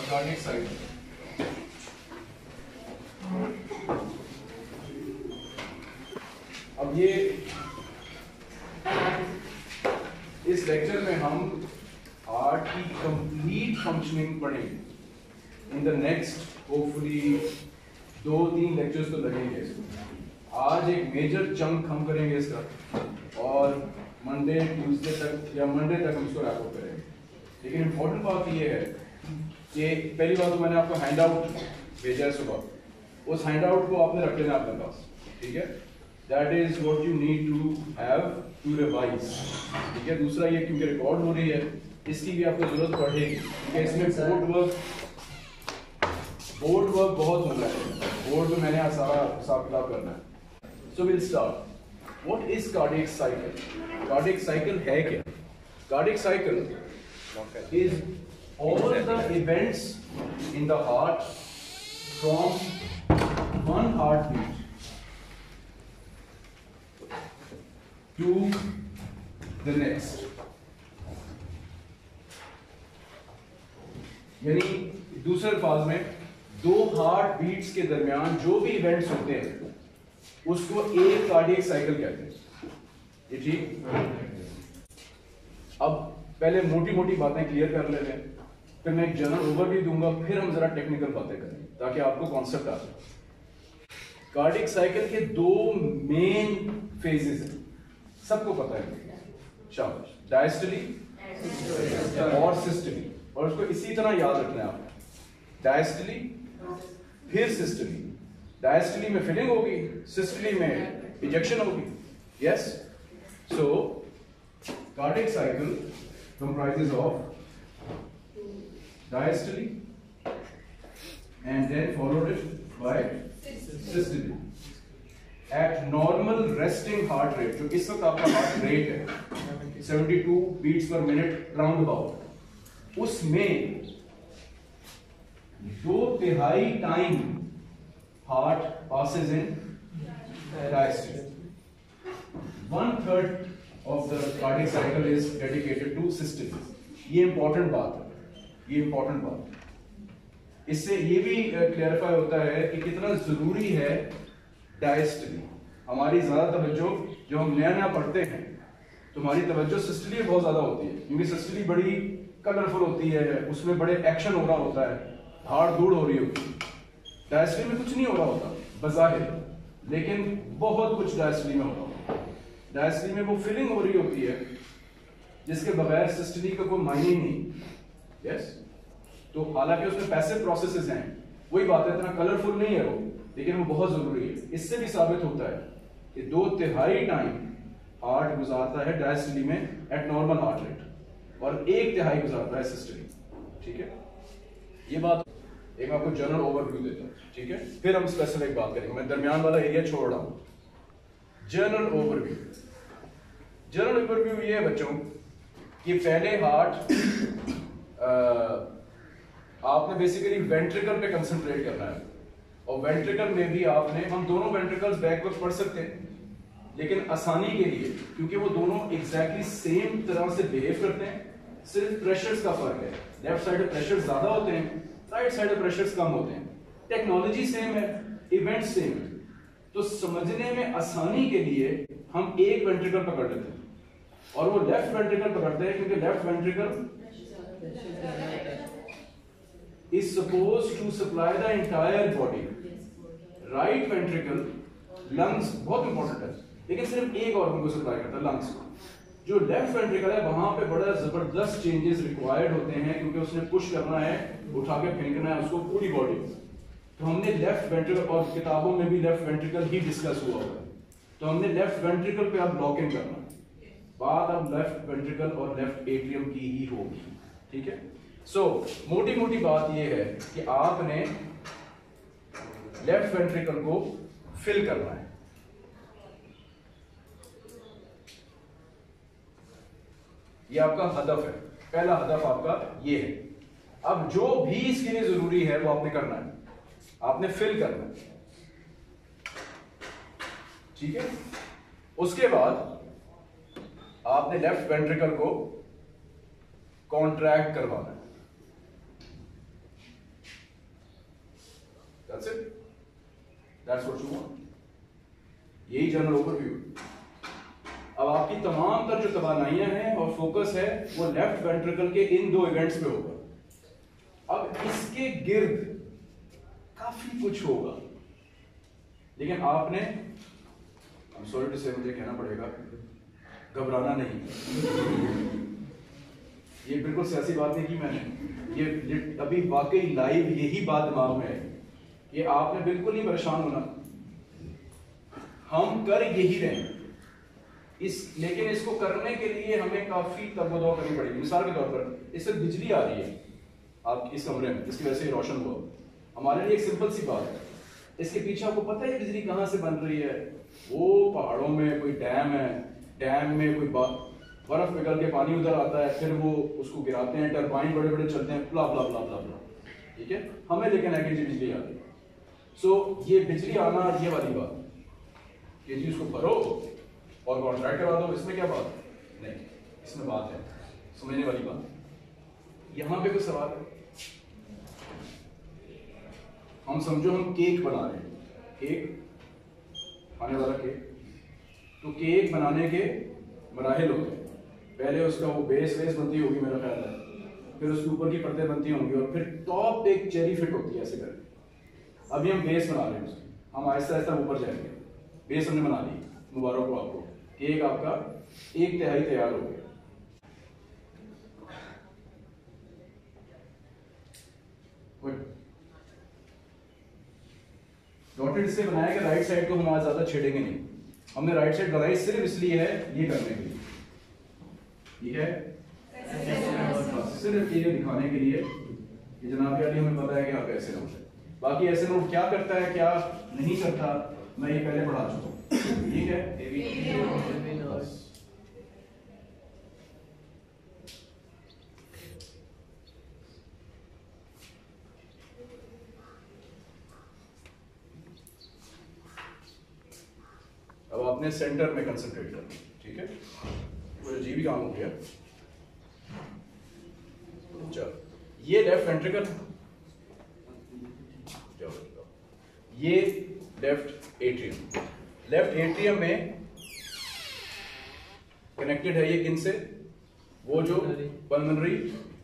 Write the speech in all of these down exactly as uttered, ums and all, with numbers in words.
Cardiac cycle. अब ये इस लेक्चर में हम हार्ट की कंप्लीट फंक्शनिंग पढ़ेंगे। इन द नेक्स्ट होपफुली दो तीन लेक्चर्स तो लगेंगे। आज एक मेजर चंक हम करेंगे इसका, और मंडे ट्यूसडे तक या मंडे तक हम इसको रैप अप करेंगे। लेकिन इम्पोर्टेंट बात ये है कि पहली बात तो मैंने आपको हैंड आउट भेजा है सुबह, उस हैंड आउट को आपने रख लेना अपने पास, ठीक है। That is what you need to have to revise, ठीक है। दूसरा ये क्योंकि रिकॉर्ड हो रही है, इसकी भी आपको जरूरत पड़ेगी, क्योंकि इसमें बोर्ड वर्क बोर्ड वर्क बहुत होना है। बोर्ड में मैंने सारा हिसाब किताब करना है। So will start. What is cardiac cycle? Cardiac cycle है क्या? Cardiac cycle is all the events in the heart from one heartbeat to the next. यानी दूसरे अल्फाज में दो हार्ट बीट्स के दरमियान जो भी इवेंट्स होते हैं उसको एक कार्डियक साइकिल कहते हैं। ये ठीक? अब पहले मोटी मोटी बातें क्लियर कर लेते हैं, फिर मैं एक जनरल ओवरव्यू दूंगा, फिर हम जरा टेक्निकल बातें करेंगे ताकि आपको कॉन्सेप्ट आ जाए। कार्डियक साइकिल के दो मेन फेजेस हैं, सबको पता है, शाबाश, डायस्टली और सिस्टली, और उसको इसी तरह याद रखना है आपको। डायस्टली फिर सिस्टली, डायस्टली में फिलिंग होगी, सिस्टली में इजेक्शन होगी। Yes, so cardiac cycle comprises of diastole and then followed it by systole. At normal resting heart rate, जो इस वक्त आपका हार्ट रेट है बहत्तर beats per minute round about, उसमें दो तिहाई time heart passes in diastole. One third of the cardiac cycle is dedicated to systole. ये इंपॉर्टेंट बात है, ये इंपॉर्टेंट बात। इससे ये भी क्लैरिफाई होता है कि कितना जरूरी है डायस्टली। हमारी ज्यादा तवज्जो, जो हम नया नया पढ़ते हैं तो हमारी तवज्जो सिस्टली में बहुत ज्यादा होती है, क्योंकि सिस्टली बड़ी कलरफुल होती है, उसमें बड़े एक्शन हो रहा होता है, धाड़ धूड़ हो रही होती है। डायस्टली में कुछ नहीं हो रहा होता बज़ाहिर, लेकिन बहुत कुछ डायस्टली में हो रहा होता है। डायस्टली में वो फिलिंग हो रही होती है जिसके बगैर सिस्टली का कोई मायने ही नहीं। यस, तो हालांकि उसमें पैसिव प्रोसेसेस हैं, वही बात है, इतना कलरफुल नहीं है वो, लेकिन वो बहुत जरूरी है। इससे भी साबित होता है कि दो तिहाई टाइम हार्ट गुजारता है डायस्टली में एट नॉर्मल हार्ट रेट, और एक तिहाई गुजारता है सिस्टली, ठीक है। ये बात एक आपको जनरल ओवरव्यू देता हूं, ठीक है, फिर हम स्पेसिफिक बात करेंगे। मैं दरमियान वाला एरिया छोड़ रहा हूं। जनरल ओवरव्यू, जनरल ओवरव्यू ये है बच्चों कि पहले हार्ट आपने बेसिकली वेंट्रिकल पे कंसंट्रेट करना है, और वेंट्रिकल में भी आपने, हम दोनों वेंट्रिकल्स बैकवर्ड पढ़ सकते हैं, लेकिन आसानी के लिए, क्योंकि वो दोनों एग्जैक्टली सेम तरह से बिहेव करते हैं, सिर्फ प्रेशर्स का फर्क है। लेफ्ट साइड पे प्रेशर ज्यादा होते हैं, राइट साइड पे प्रेशर्स कम होते हैं। टेक्नोलॉजी सेम है, इवेंट सेम है, तो समझने में आसानी के लिए हम एक वेंट्रिकल पकड़ लेते हैं, और वो लेफ्ट वेंट्रिकल पकड़ते हैं, क्योंकि left ventricle is supposed to supply the entire body. Right ventricle lungs बहुत इंपॉर्टेंट है, लेकिन सिर्फ एक ऑर्गन को सप्लाई करता है, लंग्स को। जो लेफ्ट वेंट्रिकल है वहां पे बड़ा जबरदस्त चेंजेस रिक्वायर्ड होते हैं, क्योंकि उसने पुश करना है, उठा के फेंकना है उसको पूरी बॉडी में। तो हमने लेफ्ट वेंट्रिकल, और किताबों में भी लेफ्ट वेंट्रिकल ही डिस्कस हुआ होगा, तो हमने लेफ्ट वेंट्रिकल पे अब लॉकिंग करना, बात अब लेफ्ट वेंट्रिकल और लेफ्ट एट्रियम की ही होगी, ठीक है। सो so, मोटी मोटी बात यह है कि आपने लेफ्ट वेंट्रिकल को फिल करना है। ये आपका हदफ है, पहला हदफ आपका ये है। अब जो भी इसके लिए जरूरी है वो आपने करना है, आपने फिल करना है, ठीक है। उसके बाद आपने लेफ्ट वेंट्रिकल को कॉन्ट्रैक्ट करवाना है। That's it. That's what you want. यही जनरल ओवरव्यू। अब आपकी तमाम तर जो तवानाइयां हैं और फोकस है वो लेफ्ट वेंट्रिकल के इन दो इवेंट्स पे होगा। अब इसके गिर्द काफी कुछ होगा, लेकिन आपने, आई एम सॉरी टू से, मुझे कहना पड़ेगा, घबराना नहीं। ये बिल्कुल सियासी बात नहीं की मैंने, ये अभी वाकई लाइव यही बात दिमाग में है कि आपने बिल्कुल नहीं परेशान होना। हम कर यही रहे हैं इस, लेकिन इसको करने के लिए हमें काफी तगदो करनी पड़ेगी। मिसाल के तौर पर इससे बिजली आ रही है आप इस कमरे में, इसकी वजह से रोशन हुआ, हमारे लिए एक सिंपल सी बात है। इसके पीछे आपको पता है बिजली कहाँ से बन रही है? वो पहाड़ों में कोई डैम है, डैम में कोई बर्फ पिघल के पानी उधर आता है, फिर वो उसको गिराते हैं, टरबाइन बड़े बड़े चलते हैं, ब्ला ब्ला ब्ला ब्ला ब्ला, ठीक है। हमें लेकिन है कि बिजली आ रही। सो ये बिजली आना, ये वाली बात, ये चीज को भरो और कॉन्ट्रैक्ट करवा दो, इसमें क्या बात नहीं, इसमें बात है समझने वाली बात। यहां पे कोई सवाल है? हम समझो हम केक बना रहे हैं, केक खाने वाला केक, तो केक बनाने के मराहिल होते हैं। पहले उसका वो बेस बेस बनती होगी मेरा ख्याल है, फिर उसके ऊपर की परतें बनती होंगी और फिर टॉप पे एक चेरी फिट होती है ऐसे करके। अभी हम बेस बना रहे हैं उसकी, हम आहिस्ता आहिस्ता ऊपर जाएंगे। बेस हमने बना ली, मुबारक हो आपको, केक आपका एक तिहाई तैयार हो गया। डॉटेड इससे बनाया कि राइट साइड को हम आज ज्यादा छेड़ेंगे नहीं। हमने राइट साइड बनाई सिर्फ इसलिए है ये करने के लिए, ठीक है, सिर्फ ये दिखाने के लिए कि जनाब यार हमें पता है कि आप ऐसे नोट है। बाकी ऐसे नोट क्या करता है क्या नहीं करता मैं ये पहले पढ़ा चुका हूँ, ठीक है। अब आपने सेंटर में कंसंट्रेट करना, ठीक है। वो जी भी काम हो गया। चलो ये लेफ्ट वेंट्रिकल, ये लेफ्ट एट्रियम। लेफ्ट एट्रियम में कनेक्टेड है ये किन से? वो जो पल्मोनरी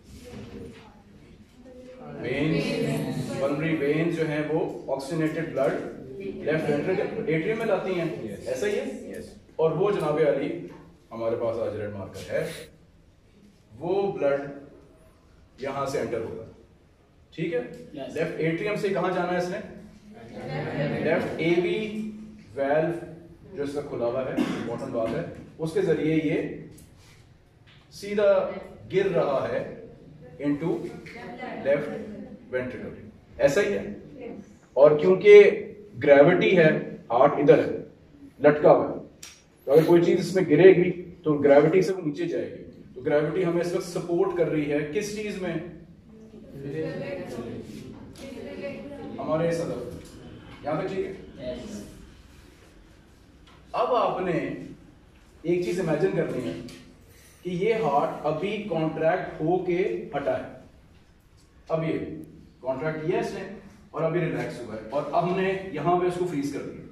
वेन्स, पल्मोनरी वेन्स जो है वो oxygenated blood left ventricle atrium में लाती हैं, yes. ऐसा ही है yes. और वो जनाबे अली हमारे पास आज रेड मार्कर है, वो ब्लड यहां से एंटर होगा, ठीक है। yes. लेफ्ट एट्रियम से कहां जाना है इसने? लेफ्ट एवी वेल्व जो इसका खुला हुआ है, इंपॉर्टेंट बात है, उसके जरिए ये सीधा गिर रहा है इनटू लेफ्ट वेंट्रिकल, ऐसा ही है। और क्योंकि ग्रेविटी है, हार्ट इधर है लटका हुआ है, तो अगर कोई चीज इसमें गिरेगी तो ग्रेविटी से वो नीचे जाएगी। तो ग्रेविटी हमें इस वक्त सपोर्ट कर रही है किस चीज में? हमारे इस तरफ, यहां तक ठीक है। अब आपने एक चीज इमेजिन करनी है कि ये हार्ट अभी कॉन्ट्रैक्ट होके हटा है, अब ये कॉन्ट्रैक्ट किया इसने और अभी रिलैक्स हुआ है, और अब हमने यहां पे इसको फ्रीज कर दिया,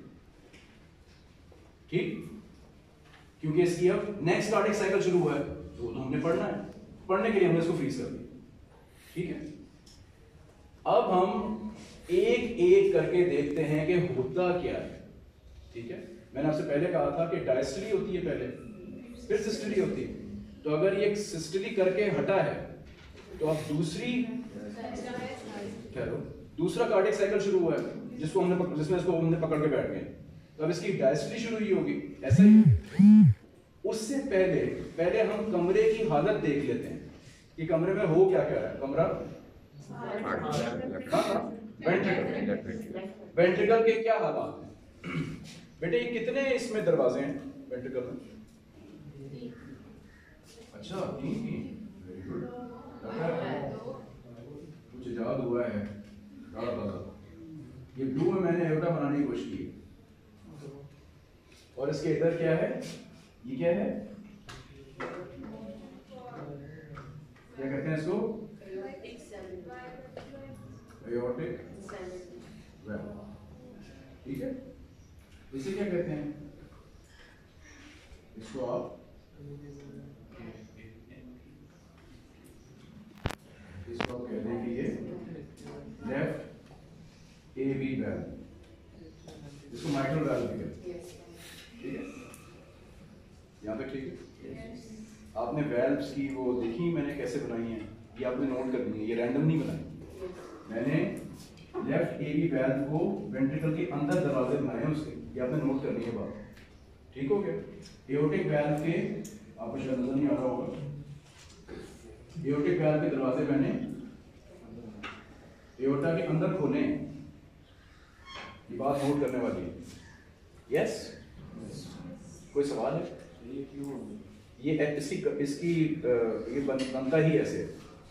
ठीक, क्योंकि इसकी अब नेक्स्ट कार्डिक साइकिल शुरू हुआ है, तो हमने पढ़ना है, पढ़ने के लिए हमने इसको फ्रीज कर दिया, ठीक है। अब हम एक एक करके देखते हैं कि होता क्या है, ठीक है। मैंने आपसे पहले कहा था कि डायस्टली होती है पहले, फिर सिस्टली होती है। तो अगर ये सिस्टली करके हटा है तो अब दूसरी क्या लो दूसरा कार्डिक साइकिल शुरू हुआ है, जिसको हमने जिसमें इसको हमने पकड़ के बैठ गए, तो अब इसकी डायस्टली शुरू हुई होगी, ऐसा ही। उससे पहले पहले हम कमरे की हालत देख लेते हैं कि कमरे में हो क्या क्या रहा है। कमरा वेंट्रिकल, वेंट्रिकल के क्या हालात हैं बेटे? ये कितने इसमें दरवाजे हैं वेंट्रिकल में? अच्छा तीन तीन, वेरी गुड, कुछ इजाद हुआ है। ये ब्लू में मैंने एवटा बनाने की कोशिश की, और इसके इधर क्या है? ये क्या है? क्या कहते हैं इसको? एओर्टिक वेल्व, ठीक है। इसे क्या कहते हैं? इसको आप इसको आप कहते हैं कि ये लेफ्ट ए बी वेल्व, इसको माइट्रल वेल्व भी कहते हैं, ठीक है। यहाँ तक ठीक है? आपने वेल्व्स की वो देखी मैंने कैसे बनाई है, ये आपने नोट करनी है, ये रैंडम नहीं बनाई मैंने। लेफ्ट ए बी वेल्व को वेंट्रिकल के अंदर दरवाजे बनाए हैं उसके, ये आपने नोट करनी है बात, ठीक हो गया। एओर्टिक वेल्व के आपको शायद नजर नहीं आ रहा होगा, एओर्टिक वेल्व के दरवाजे मैंने एओर्टा के अंदर खोले, ये बात नोट करने वाली है। यस, कोई सवाल है? ये क्यों? ये इसकी इसकी ये बन, बनता ही ऐसे,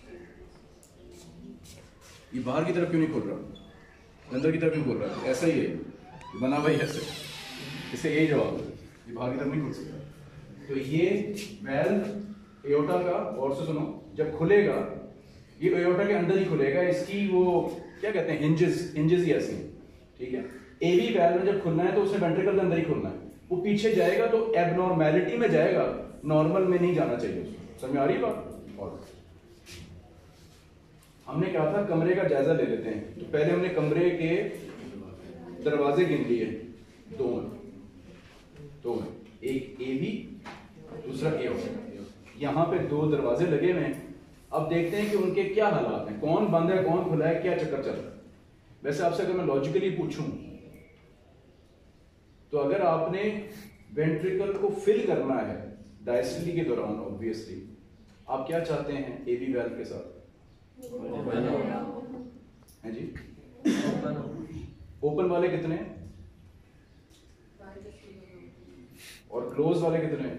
ये बाहर की तरफ क्यों नहीं खोल रहा, अंदर की तरफ क्यों खोल रहा है? ऐसा ही है, बना हुआ ही ऐसे, इससे यही जवाब है, ये बाहर की तरफ नहीं खुल सकता। तो ये वेल्व एओर्टा का, और से सुनो, जब खुलेगा ये एओर्टा के अंदर ही खुलेगा, इसकी वो क्या कहते हैं, हिंजेस, हिंजेस ही ऐसी, ठीक है। एवी वेल्व में जब खुलना है तो उसने वेंट्रिकल के अंदर ही खुलना है, वो पीछे जाएगा तो एबनॉर्मैलिटी में जाएगा, नॉर्मल में नहीं जाना चाहिए उसको। समझ आ रही बात? और हमने कहा था कमरे का जायजा ले लेते हैं, तो पहले हमने कमरे के दरवाजे गिन लिए, दो दो हैं, एक ए बी दूसरा ए और, यहाँ पे दो दरवाजे लगे हुए हैं। अब देखते हैं कि उनके क्या हालात हैं, कौन बंद है कौन खुला है, क्या चक्कर चल रहा है। वैसे आपसे अगर मैं लॉजिकली पूछूं तो अगर आपने वेंट्रिकल को फिल करना है डायस्टली के दौरान, ऑब्वियसली आप क्या चाहते हैं ए बी वेल्व के साथ? है जी, ओपन वाले कितने और क्लोज वाले कितने?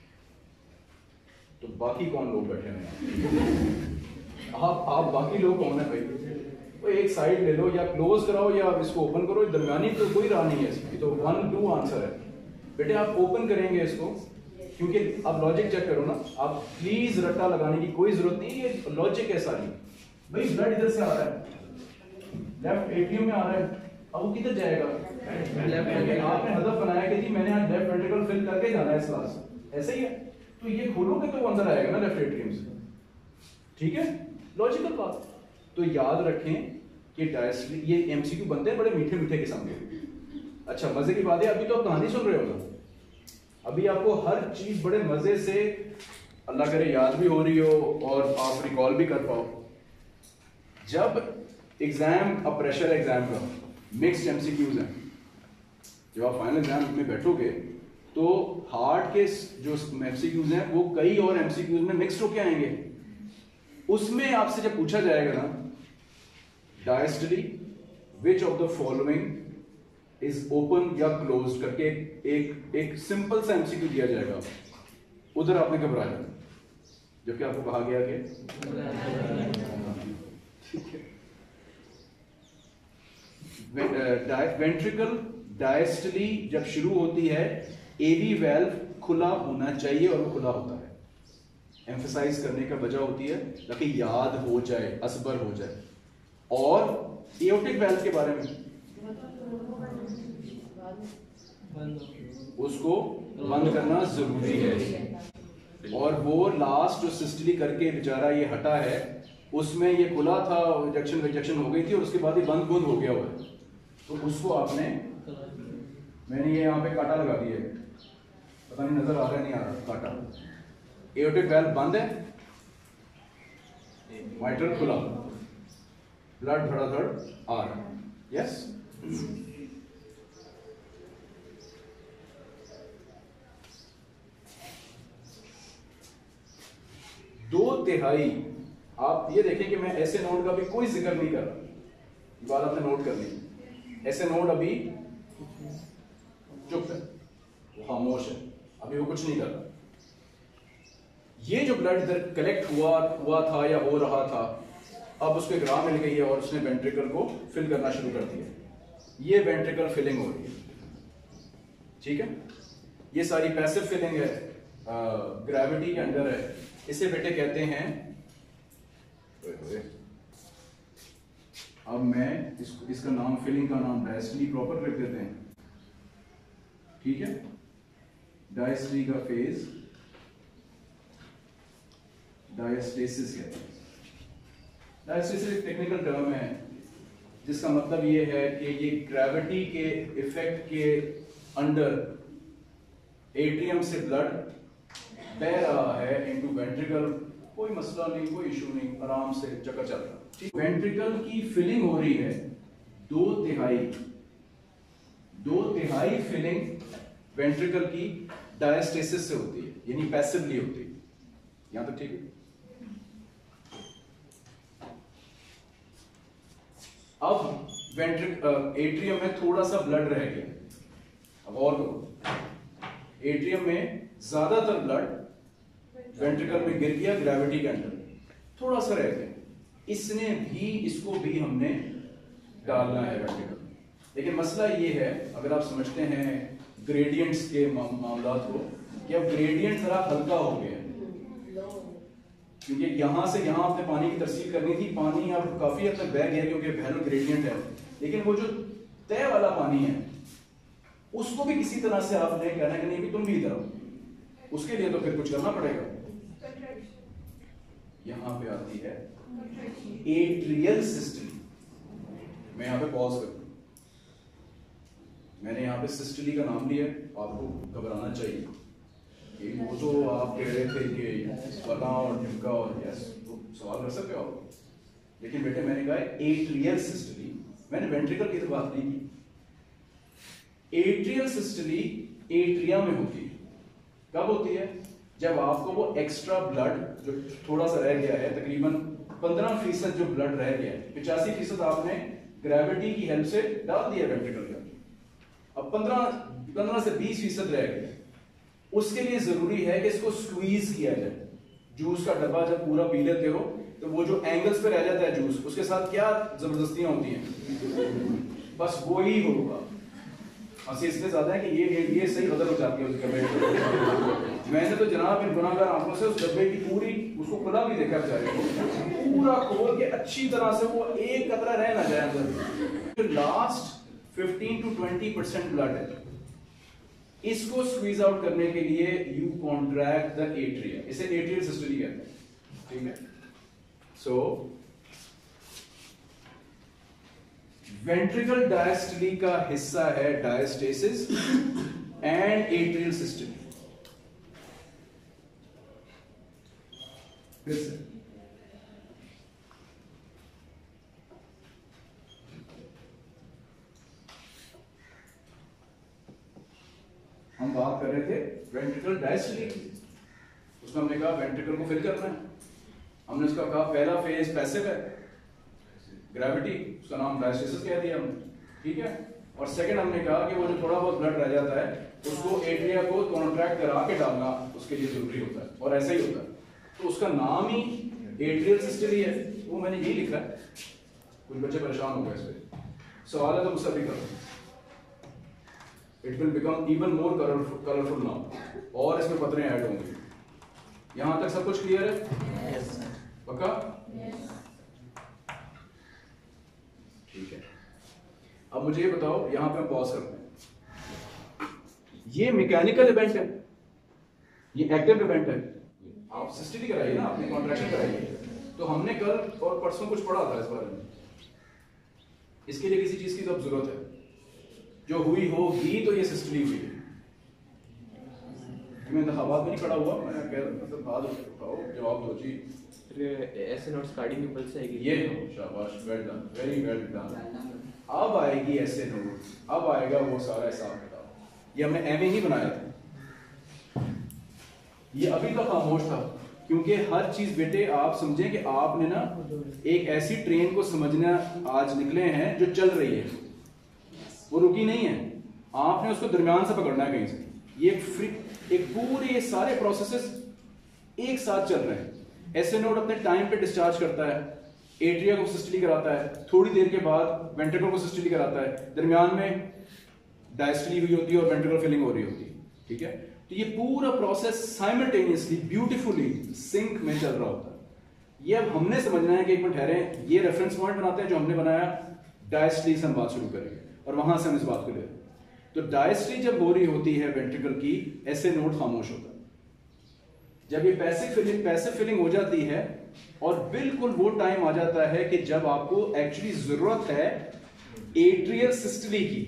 तो बाकी कौन लोग बैठे हैं? आप आप बाकी लोग कौन है भाई? तो एक साइड ले लो, या क्लोज कराओ या इसको ओपन करो, दरमियानी तो कोई राह नहीं है इसकी, तो वन टू आंसर है बेटे। आप ओपन करेंगे इसको, क्योंकि आप लॉजिक चेक करो ना, आप प्लीज रट्टा लगाने की कोई जरूरत नहीं, ये लॉजिक है सारी। भाई ब्लड इधर से आ रहा है, लेफ्ट एट्रियम में आ रहा है, अब वो किधर जाएगा? आपने हदफ बनाया कि जी मैंने आज लेफ्ट वेंट्रिकल फिल करके जाना है इस क्लास, ऐसे ही है, तो ये खोलोगे तो वो अंदर आएगा ना लेफ्ट एट्रियम से, ठीक है, लॉजिकल बात। तो याद रखें कि डायस्टली, ये एमसीक्यू बनते हैं बड़े मीठे मीठे किस्म के। अच्छा, मजे की बात है, अभी तो आप कहानी सुन रहे हो ना, अभी आपको हर चीज बड़े मजे से अल्लाह करे याद भी हो रही हो और आप रिकॉल भी कर पाओ। जब एग्जाम, अब प्रेशर एग्जाम का, मिक्स्ड एमसीक्यूज हैं, जब आप फाइनल एग्जाम में बैठोगे तो हार्ड के जो एमसीक्यूज हैं वो कई और एमसीक्यूज में मिक्स्ड होके आएंगे। उसमें आपसे जब पूछा जाएगा ना, diastole which of the following is open या क्लोज करके एक एक सिंपल सा एमसीक्यू दिया जाएगा, उधर आपने घबरा जाना, जबकि आपको कहा गया कि वेंट्रिकल डायस्टली जब शुरू होती है, एवी वेल्व खुला होना चाहिए और वो खुला होता है। एम्फसाइज करने का वजह होती है ताकि याद हो जाए, असबर हो जाए। और एओर्टिक वेल्व के बारे में उसको बंद करना जरूरी है, और वो लास्ट जो सिस्टली करके बेचारा ये हटा है, उसमें ये खुला था, इंजेक्शन रिजेक्शन हो गई थी और उसके बाद ये बंद बंद हो गया हुआ है, तो उसको आपने, मैंने ये यहाँ पे कांटा लगा दिया है, पता नहीं नजर आ रहा है नहीं आ रहा कांटा। एओर्टिक वेल्व बंद है, माइट्रल खुला, ब्लड धड़ाधड़ आ रहा है, यस। दो तिहाई, आप ये देखें कि मैं ऐसे नोट का भी कोई जिक्र नहीं कर रहा, ये बात आपने नोट करनी। ऐसे नोट अभी चुप है, वो खामोश है, अभी वो कुछ नहीं कर रहा। ये जो ब्लड इधर कलेक्ट हुआ हुआ था या हो रहा था, अब उसको एक राह मिल गई है और उसने वेंट्रिकल को फिल करना शुरू कर दिया, ये वेंट्रिकल फिलिंग हो रही है, ठीक है। ये सारी पैसिव फिलिंग है, ग्रेविटी के अंडर है, इसे बेटे कहते हैं, अब मैं इस, इसका नाम फिलिंग का नाम डायस्टली प्रॉपर रख देते हैं, ठीक है। डायस्टली का फेज डायस्टेसिस कहते हैं। डायस्टेसिस एक टेक्निकल टर्म है जिसका मतलब ये है कि ये ग्रेविटी के इफेक्ट के अंडर एट्रियम से ब्लड बह रहा है इनटू वेंट्रिकल, कोई मसला नहीं, कोई इशू नहीं, आराम से चक्कर चल रहा है। वेंट्रिकल की फिलिंग हो रही है, दो तिहाई दो तिहाई फिलिंग वेंट्रिकल की डायस्टेसिस से होती है, यानी पैसिवली होती है। यहां तक ठीक है। अब वेंट्रिक एट्रियम में थोड़ा सा ब्लड रह गया, अब और करो, एट्रियम में ज्यादातर ब्लड वेंट्रिकल में गिर गया ग्रेविटी के अंडर, थोड़ा सा रह गया, इसने भी इसको भी हमने डालना है वेंट्रिकल में। लेकिन मसला ये है, अगर आप समझते हैं ग्रेडियंट्स के मामला को, कि अब ग्रेडियंट जरा हल्का हो गया, क्योंकि यहां से यहां आपने पानी की तरसील करनी थी, पानी अब काफी हद तक बह गया क्योंकि वैलो ग्रेडियंट है, लेकिन वो जो तय वाला पानी है उसको भी किसी तरह से आपने कहना कि नहीं भी तुम भी इधर आओ, उसके लिए तो फिर कुछ करना पड़ेगा। यहां पे आती है एट्रियल सिस्टली। मैं यहां पे पॉज करूं, मैंने यहां पे सिस्टली का नाम लिया, आपको घबराना चाहिए, वो तो आप कह रहे थे कि फला और ढिमका और यस, तो सवाल कर सकते हो आप, लेकिन बेटे मैंने कहा एट्रियल सिस्टली, मैंने वेंट्रिकल की तो बात नहीं की। एट्रियल सिस्टली एट्रिया में होती है। कब होती है? जब आपको वो एक्स्ट्रा ब्लड जो थोड़ा सा रह गया है, तकरीबन पंद्रह फीसद जो ब्लड रह गया है, पिचासी फीसद आपने ग्रेविटी की हेल्प से डाल दिया वेंट्रिकल के अंदर, अब पंद्रह पंद्रह से बीस फीसद रह गया, उसके लिए जरूरी है कि इसको स्क्वीज किया जाए। जूस का डब्बा जब पूरा पी लेते हो तो वो जो एंगल्स पे रह जाता है जूस, उसके साथ क्या जबरदस्तियां होती हैं, बस वो ही होगा। हंसी इसलिए ज्यादा है कि ये ये सही बदल हो जाती है उसके डब्बे। मैंने तो जनाब इन गुनाहगार आंखों से उस डब्बे की पूरी उसको खुला भी देखा बेचारे को, पूरा खोल के अच्छी तरह से वो एक कतरा रह ना जाए अंदर। Last fifteen to twenty percent blood है, इसको स्क्वीज आउट करने के लिए यू कॉन्ट्रैक्ट द एट्रिया, इसे एट्रियल सिस्टली कहते हैं, ठीक है। सो वेंट्रिकल डायस्टली का हिस्सा है डायस्टेसिस एंड एट्रियल सिस्टली। फिर से हम बात कर रहे थे वेंट्रिकल डायस्टली, उसमें हमने कहा वेंट्रिकल को फिल करना है, हमने उसका कहा पहला फेज पैसिव है, ग्रेविटी, उसका नाम डायस्टेसिस कह दिया हमने, ठीक है। और सेकंड हमने कहा कि वो जो थोड़ा बहुत ब्लड रह जाता है उसको एट्रिया को कॉन्ट्रैक्ट करा के डालना उसके लिए जरूरी होता है, और ऐसा ही होता है, तो उसका नाम ही एट्रियल सिस्टली है, वो मैंने यही लिखा है। कुछ बच्चे परेशान हो गए इस पे, सवाल है तो मुझसे भी करो। It will become even more colourful now, और इसमें पत्रे ऐड होंगे। यहां तक सब कुछ क्लियर है? yes, पक्का? yes. ठीक है, अब मुझे ये बताओ, यहां पे हम पॉज करते हैं, ये मैकेनिकल इवेंट है, ये एक्टिव इवेंट है, आप सिस्टली कराइए ना, आपने कॉन्ट्रैक्शन कराइए, तो हमने कल और परसों कुछ पढ़ा था इस बारे में। इसके लिए किसी चीज की तो अब जरूरत है, जो हुई होगी तो ये सिस्टली हुई है। मैं इंतखाबात में नहीं खड़ा हुआ, मैं कह मतलब बात उठाओ, जवाब दो जी। ऐसे नोट्स कार्डिंग की पल्स आएगी, ये शाबाश, well done, very well done. अब आएगी ऐसे नोट, अब आएगा वो सारा हिसाब किताब, ये हमने एम ए नहीं बनाया था, ये अभी तो खामोश था, क्योंकि हर चीज बेटे आप समझें कि आपने ना एक ऐसी ट्रेन को समझना आज निकले हैं जो चल रही है, वो रुकी नहीं है, आपने उसको दरमियान से पकड़ना है कहीं से। ये फ्री एक पूरे सारे प्रोसेसेस एक साथ चल रहे हैं। ऐसे नोड अपने टाइम पे डिस्चार्ज करता है, एट्रिया को सिस्टली कराता है, थोड़ी देर के बाद वेंट्रिकल को सिस्टली कराता है, दरमियान में डायस्टली हुई होती है और वेंट्रिकल फिलिंग हो रही होती है, ठीक है। तो ये पूरा प्रोसेस साइमल्टेनियसली ब्यूटीफुली सिंक में चल रहा होता है। ये अब हमने समझना है कि एक मिनट ठहरे, ये रेफरेंस पॉइंट बनाते हैं जो हमने बनाया, डायस्ट्री से हम बात शुरू करेंगे और वहां से हम इस बात को ले रहे हैं। तो डायस्ट्री जब हो रही होती है वेंट्रिकल की, ऐसे नोड खामोश होता है। जब ये पैसिव फिलिंग पैसिव फिलिंग हो जाती है और बिल्कुल वो टाइम आ जाता है कि जब आपको एक्चुअली जरूरत है एट्रियल सिस्टली की,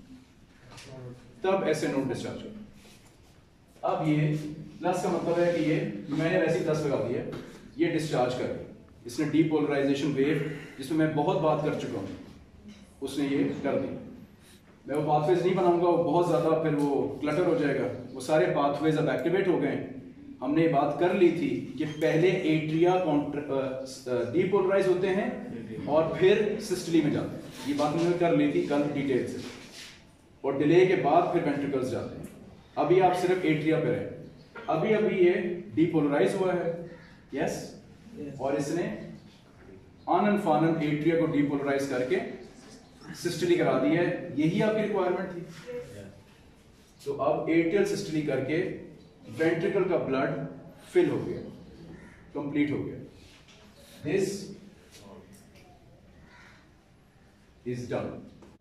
तब ऐसे नोड डिस्चार्ज होता है। अब ये प्लस का मतलब है कि ये मैंने वैसे ही प्लस लगा दिया, ये डिस्चार्ज कर दिया, इसने डीपोलराइजेशन वेव जिसमें मैं बहुत बात कर चुका हूं, उसने ये कर दी। मैं वो पाथवेज नहीं बनाऊंगा, वो बहुत ज्यादा फिर वो क्लटर हो जाएगा। वो सारे पाथवेज अब एक्टिवेट हो गए। हमने ये बात कर ली थी कि पहले एट्रिया डीपोलराइज होते हैं और फिर सिस्टली में जाते हैं। ये बात हमने कर ली थी कल डिटेल से, और डिले के बाद फिर वेंट्रिकल्स जाते हैं। अभी आप सिर्फ एट्रिया पे रहे। अभी अभी ये डीपोलराइज हुआ है, यस yes? और इसने आनन फानन एट्रिया को डीपोलराइज करके सिस्टली करा दी है। यही आपकी रिक्वायरमेंट थी। तो अब एट्रियल सिस्टली करके वेंट्रिकल का ब्लड फिल हो गया, कंप्लीट हो गया। This is done,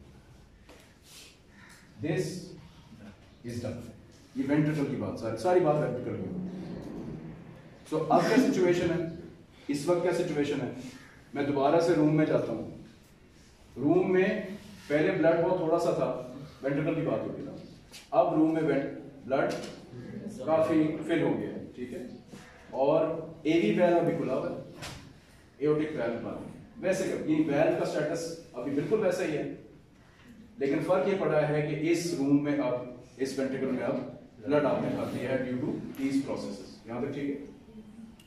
this is done. ये वेंट्रिकल की बात, सारी सारी बात वेंट्रिकल की। सो अब क्या सिचुएशन है, इस वक्त क्या सिचुएशन है? मैं दोबारा से रूम में जाता हूं। रूम में पहले ब्लड बहुत थोड़ा सा था, वेंट्रिकल की बात होती था। अब रूम में ब्लड काफी फिल हो गया, ठीक है। और एवी वैल्व अभी खुला हुआ है, एओर्टिक वैल्व बंद। वैसे ये वैल्व का स्टेटस अभी बिल्कुल वैसा ही है, लेकिन फर्क ये पड़ा है कि इस रूम में अब, इस वेंट्रिकल में अब ब्लड आपने खा दिया है ड्यू टू दीज प्रोसेसेस। यहां तक ठीक है।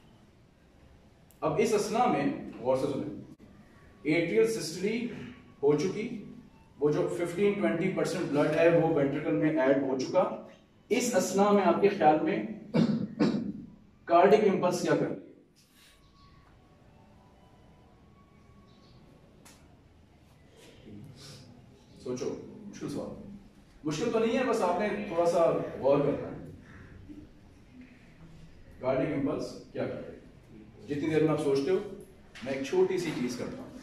अब इस असना में गौर से सुने, एट्रियल सिस्टली हो चुकी, वो जो फिफ्टीन ट्वेंटी परसेंट ब्लड है वो वेंट्रिकल में ऐड हो चुका। इस असना में आपके ख्याल में कार्डिक इंपल्स क्या कर, सोचो। मुश्किल सवाल, मुश्किल तो नहीं है, बस आपने थोड़ा सा गौर करना है। कार्डिक इंपल्स क्या कर रहे हैं? जितनी देर में आप सोचते हो, मैं एक छोटी सी चीज करता हूं।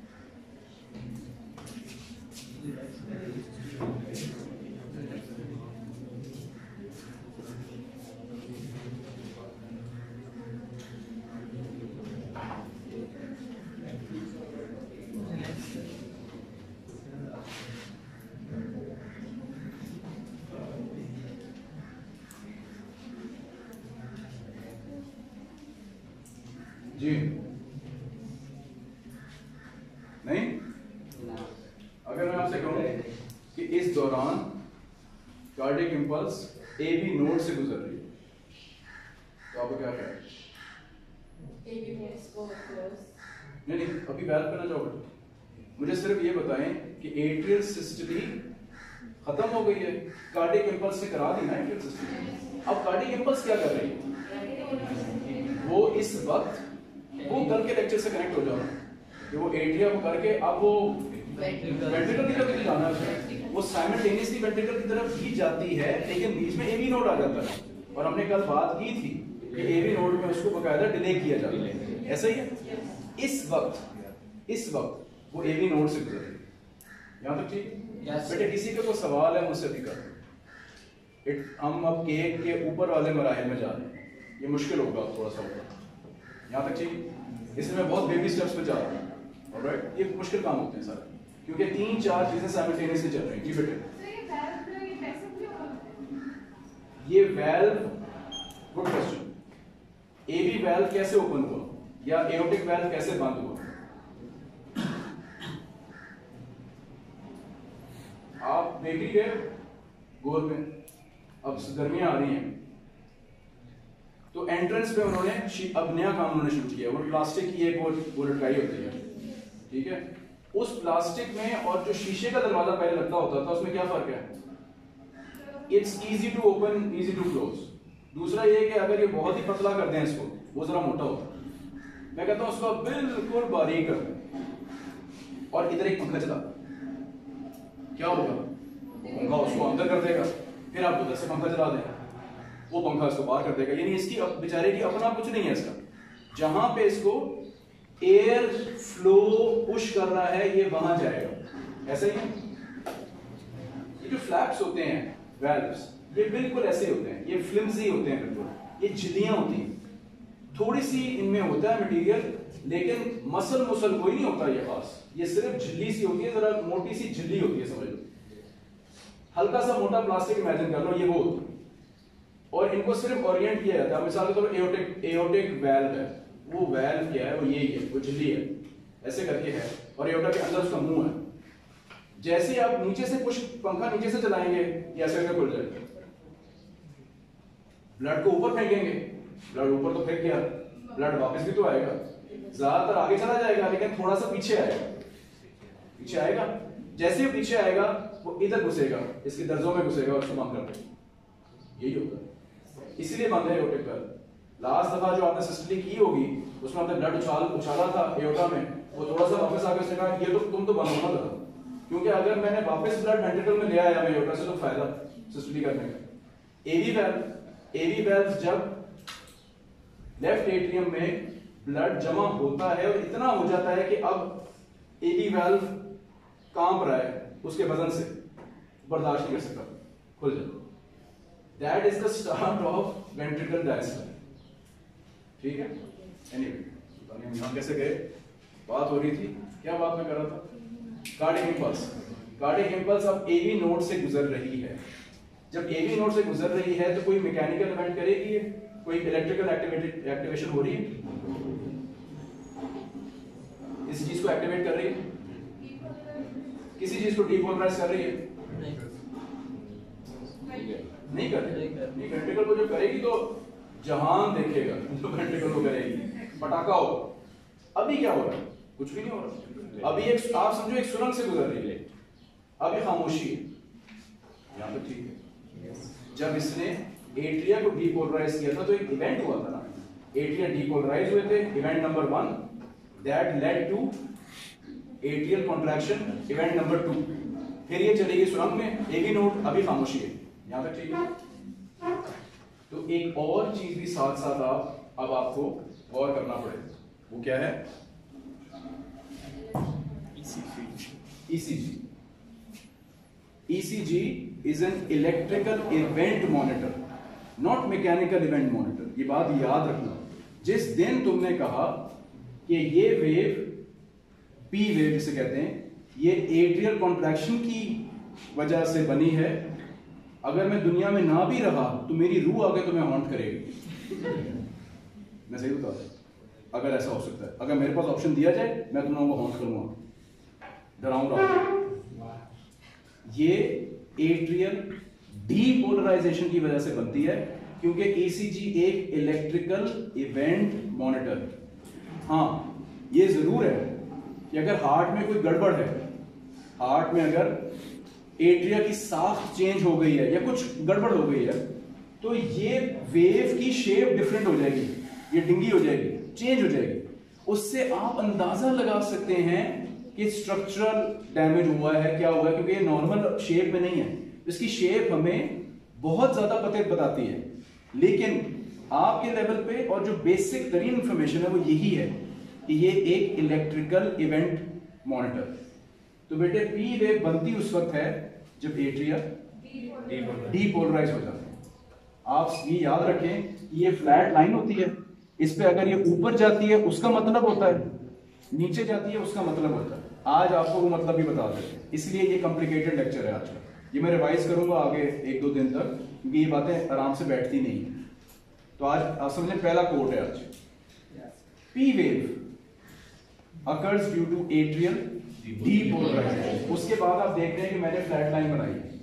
जी नहीं, अगर मैं आपसे कहूं कि इस दौरान cardiac impulse A B node से गुजर रही है, तो आपको क्या ख्याल है? नहीं नहीं, अभी वैल्व करना चाहोगे? मुझे सिर्फ ये बताएं कि एट्रियल सिस्टली खत्म हो गई है, कार्डिक इंपल्स से करा दी ना एट्रियल सिस्टली। अब कार्डिक इंपल्स क्या कर रही है? वो इस वक्त, वो कल के लेक्चर से कनेक्ट हो जाओ कि वो एट्रिया को करके अब वो वेंट्रिकल की तरफ जाना है। वो साइमल्टेनियसली वेंट्रिकल की तरफ ही जाती है, लेकिन बीच में एवी नोड आ जाता है। और हमने कल बात की थी कि एवी नोड में उसको बकायदा डिले किया जाता है, ऐसा ही है। इस वक्त इस वक्त वो एवी नोड से गुजर रही है। यहाँ तक ठीक है? बेटे किसी का कोई सवाल है मुझसे भी कर। हम अब केक के ऊपर वाले मराहिल में जा रहे हैं, ये मुश्किल होगा थोड़ा सा होगा। यहाँ तक ठीक? इसमें मैं बहुत बेबी स्टेप्स पे जा रहा हूँ, ऑलराइट? ये मुश्किल काम होते हैं सारे, क्योंकि तीन चार चीजें साइमल्टेनियसली चल रही हैं। जी बेटे, ये valve, good question, AB valve कैसे ओपन हुआ या एओर्टिक वैल्व कैसे बंद हुआ? आप देख लीजिए गोल में, अब गर्मियां आ रही हैं तो एंट्रेंस पे उन्होंने अब नया काम उन्होंने शुरू किया। वो प्लास्टिक की एक वो लटकाई होती है, ठीक है? उस प्लास्टिक में और जो शीशे का दरवाजा पहले लगता होता था, उसमें क्या फर्क है? It's easy to open, easy to close. दूसरा ये कि अगर ये बहुत ही पतला कर दें इसको, वो जरा मोटा होता है। मैं कहता हूं उसको बिल्कुल बारीक कर दें और इधर एक पंखा चला, क्या होगा? पंखा उसको अंदर कर देगा, फिर आप उधर से पंखा चला दें, वो पंखा इसको बाहर कर देगा। यानी इसकी बेचारे की अपना कुछ नहीं है इसका, जहां पे इसको एयर फ्लो पुश कर रहा है ये वहां जाएगा। ऐसा ही है, ये जो फ्लैप्स होते हैं वैल्व्स, ये बिल्कुल ऐसे होते हैं, ये फ्लिम्जी होते हैं बिल्कुल, ये झिल्लियां होती हैं, थोड़ी सी इनमें होता है मटेरियल, लेकिन मसल मुसल कोई नहीं होता ये खास, ये सिर्फ झिल्ली सी होती है, जरा मोटी सी झिल्ली होती है, समझ लो हल्का सा मोटा प्लास्टिक इमेजिन कर लो, ये वो होती है। और इनको सिर्फ ओरिएंट किया जाता है, मिसाल के तौर पर एओर्टिक एओर्टिक वाल्व है, वो वाल्व क्या है, वो यही है, वो झिल्ली है, ऐसे करके है, और एओर्टा के अंदर उसका मुंह है। जैसे आप नीचे से कुछ पंखा नीचे से चलाएंगे, ये ऐसे करके खुल जाएगा। ब्लड को ऊपर फेंकेंगे, ब्लड ऊपर तो फेंक गया, ब्लड वापस भी तो आएगा, ज्यादातर आगे चला जाएगा, लेकिन थोड़ा सा पीछे आएगा, पीछे आएगा, जैसे ही पीछे आएगा वो इधर घुसेगा, इसके दर्जों में घुसेगा और उसको बंद कर देगा, यही होता है, इसीलिए बंद है एओर्टिक वाल्व। लास्ट दफा जो आपने सिस्टली की होगी, उसमें आपने ब्लड उछाल उछाला था एओर्टा में, वो थोड़ा सा वापस आके उसने कहा ये तो तुम तो बंद होना था, क्योंकि अगर मैंने वापस ब्लड वेंट्रिकल में ले आया मैं एओर्टा से, तो फायदा सिस्टली करने का। एवी वाल्व एवी वाल्व जब लेफ्ट एट्रियम में ब्लड जमा होता है और इतना हो जाता है कि अब एवी वाल्व कांप रहा है उसके वजन से, बर्दाश्त नहीं कर सकता, खुल जाता। That is the start of ventricle diastole. ठीक है? Anyway, हम यहाँ कैसे गए? बात हो रही थी, क्या बात मैं कर रहा था? Cardiac impulse. कार्डियक इंपल्स अब एवी नोड से गुजर रही है। जब एवी नोड से गुजर रही है तो कोई मैकेनिकल इवेंट करेगी, कोई इलेक्ट्रिकल एक्टिवेशन हो रही है, किसी चीज को एक्टिवेट कर रही है, किसी चीज को डीपोलराइज कर रही है, नहीं कर रही, नहीं वेंट्रिकल को जो करेगी तो जहान देखेगा, जो वेंट्रिकल को करेगी पटाखा हो। अभी क्या हो रहा है? कुछ भी नहीं हो रहा। अभी एक आप समझो एक सुरंग से गुजर रही है, अभी खामोशी है, यहाँ पे ठीक है। जब इसने एट्रिया को डीपोलराइज किया था तो एक इवेंट हुआ था ना, एट्रिया डीपोलराइज हुए थे, event number one, that led to atrial contraction, event number two, फिर ये चलेगी सुरंग में, एवी नोड, अभी खामोशी है, यहाँ तक ठीक है। तो एक और चीज भी साथ साथ आप अब आपको गौर करना पड़ेगा, वो क्या है? ECG. ECG is an electrical event monitor, not mechanical event monitor. ये बात याद रखना। जिस दिन तुमने कहा कि ये वेव पी वेव जिसे कहते हैं, ये एट्रियल कॉन्ट्रैक्शन की वजह से बनी है, अगर मैं दुनिया में ना भी रहा तो मेरी रूह आगे तुम्हें हॉन्ट करेगी। मैं सही बता रहा, अगर ऐसा हो सकता है, अगर मेरे पास ऑप्शन दिया जाए मैं तुम लोगों को हॉन्ट करूंगा, डराऊंगा। ये एट्रियल डीपोलराइजेशन की वजह से बनती है, क्योंकि ईसीजी एक इलेक्ट्रिकल इवेंट मॉनिटर। हाँ, ये जरूर है कि अगर हार्ट में कोई गड़बड़ है, हार्ट में अगर एट्रिया की साख चेंज हो गई है या कुछ गड़बड़ हो गई है, तो ये वेव की शेप डिफरेंट हो जाएगी, ये डिंगी हो जाएगी, चेंज हो जाएगी। उससे आप अंदाजा लगा सकते हैं कि स्ट्रक्चरल डैमेज हुआ है, क्या हुआ है, क्योंकि ये नॉर्मल शेप में नहीं है। इसकी शेप हमें बहुत ज्यादा पते बताती है, लेकिन आपके लेवल पे और जो बेसिक तरीन इंफॉर्मेशन है वो यही है कि ये एक इलेक्ट्रिकल इवेंट मॉनिटर। तो बेटे पी वेव बनती उस वक्त है जब एट्रिया डीपोलराइज हो जाता है। आप ये याद रखें, ये फ्लैट लाइन होती है, इस पे अगर ये ऊपर जाती है उसका मतलब होता है, नीचे जाती है उसका मतलब होता है। आज आपको वो मतलब भी बता देते हैं, इसलिए ये कॉम्प्लिकेटेड लेक्चर है आज का। ये मैं रिवाइज करूंगा आगे एक दो दिन तक, क्योंकि ये बातें आराम से बैठती नहीं है। तो आज आप समझें, पहला कोट है आज, P wave occurs due to atrial depolarization. उसके बाद आप देख रहे हैं कि मैंने फ्लैट लाइन बनाई है,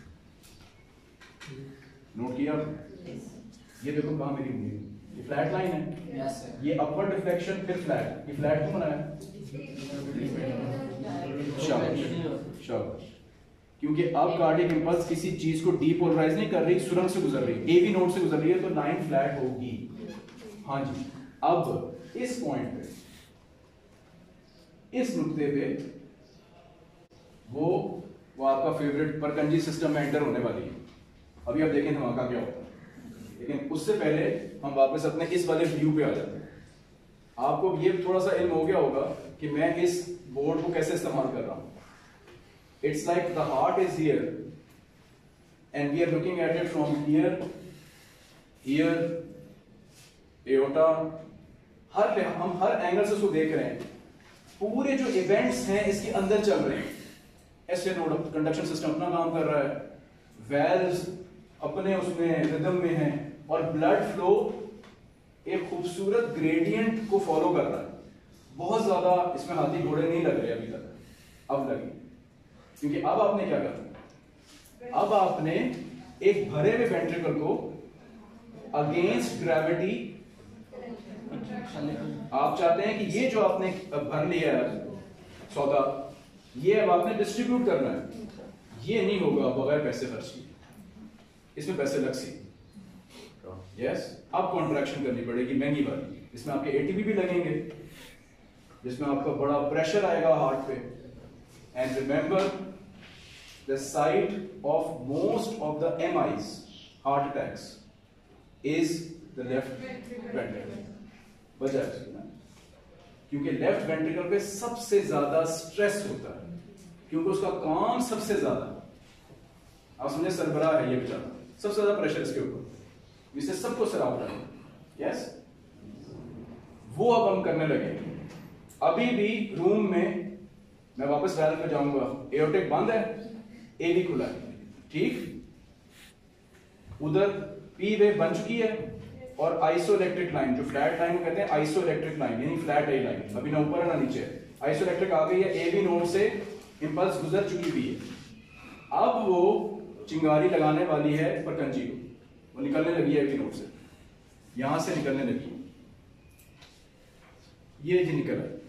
नोट किया? ये देखो कहां मेरी उंगली, ये फ्लैट लाइन है, yes, ये अपवर्ड डिफ्लेक्शन, फिर फ्लैट, ये फ्लैट क्यों बनाया? शाबाश। क्योंकि अब कार्डियक इंपल्स किसी चीज को डीपोलराइज नहीं कर रही, सुरंग से गुजर रही है, एवी नोड से गुजर रही है, तो लाइन फ्लैट होगी। हाँ जी, अब इस पॉइंट पे, इस नुक्ते पे वो वो आपका फेवरेट परकंजी सिस्टम में एंटर होने वाली है। अभी आप देखें धमाका क्या होता है, लेकिन उससे पहले हम वापस अपने इस वाले व्यू पे आ जाते हैं। आपको ये थोड़ा सा इल्म हो गया होगा कि मैं इस बोर्ड को कैसे इस्तेमाल कर रहा हूं. It's like the heart is here and we are looking at it from here, here, aorta, हर हम हर एंगल से उसको देख रहे हैं. पूरे जो इवेंट्स हैं इसके अंदर चल रहे हैं. ऐसे नोड कंडक्शन सिस्टम अपना काम कर रहा है, वेल्व्स अपने उसमें रिदम में हैं, और ब्लड फ्लो एक खूबसूरत ग्रेडियंट को फॉलो कर रहा है. बहुत ज्यादा इसमें हाथी घोड़े नहीं लग रहे अभी तक, अब लगे. क्योंकि अब आपने क्या करना, अब आपने एक भरे हुए वेंट्रिकल को अगेंस्ट ग्रेविटी, आप चाहते हैं कि ये जो आपने भर लिया है सौदा, ये अब आपने डिस्ट्रीब्यूट करना है. ये नहीं होगा बगैर पैसे खर्च किए, इसमें पैसे लग सी. यस, अब कॉन्ट्रैक्शन करनी पड़ेगी महंगी वाली. इसमें आपके एटीपी भी लगेंगे, जिसमें आपका बड़ा प्रेशर आएगा हार्ट पे. And remember the site of most of the MIs, heart attacks, is the left ventricle. वजह है क्योंकि लेफ्ट वेंट्रिकल पे सबसे ज्यादा स्ट्रेस होता है, क्योंकि उसका काम सबसे ज्यादा, आप समझे, सरबराह है ये बेचारा, सबसे ज्यादा प्रेशर इसके ऊपर, इससे सबको सराप रहा है. यस, वो अब हम करने लगे. अभी भी रूम में, मैं वापस डायल पे जाऊंगा, एओर्टिक बंद है, ए भी खुला है, ठीक. उधर पी वेव बन चुकी है, और आइसोइलेक्ट्रिक लाइन, जो फ्लैट लाइन कहते हैं आइसोइलेक्ट्रिक लाइन, यानी फ्लैट ए लाइन, अभी ना ऊपर है ना नीचे, आइसोइलेक्ट्रिक आ गई है. ए बी नोड से इंपल्स गुजर चुकी हुई है. अब वो चिंगारी लगाने वाली है परकंजी को, वो निकलने लगी है ए बी नोड से, यहां से निकलने लगी, ये जी निकल है.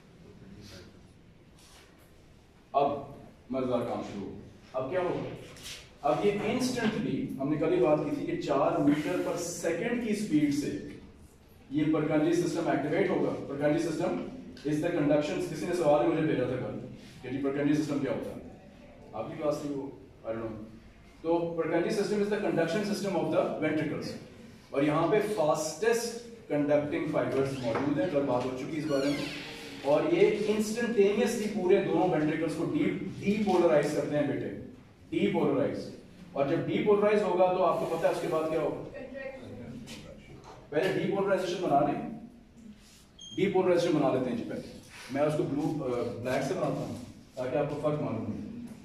अब मजेदार काम शुरू हो. अब क्या होगा, अब ये इंस्टेंटली, हमने कल ही बात की थी कि चार मीटर पर सेकंड की स्पीड से ये परकंजी सिस्टम एक्टिवेट होगा. Purkinje system is the conduction, किसी ने सवाल ही मुझे भेजा था कल कि जी परकंजी सिस्टम क्या होता है, आपकी क्लास थी वो, आई डोंट नो. तो Purkinje system is the conduction system of the ventricles, और यहाँ पे फास्टेस्ट कंडक्टिंग फाइबर्स मौजूद है, कल बात हो चुकी इस बारे में. और ये इंस्टेंटेनियसली पूरे दोनों वेंट्रिकल्स को डीप डीपोलराइज करते हैं बेटे, डीपोलराइज. और जब डीपोलराइज होगा तो आपको पता है उसके बाद क्या होगा, पहले डीपोलराइजेशन बना लें, डीपोलराइजेशन बना लेते हैं जी पहले. मैं उसको ब्लू ब्लैक से बनाता हूँ ताकि आपको फर्क मालूम हो.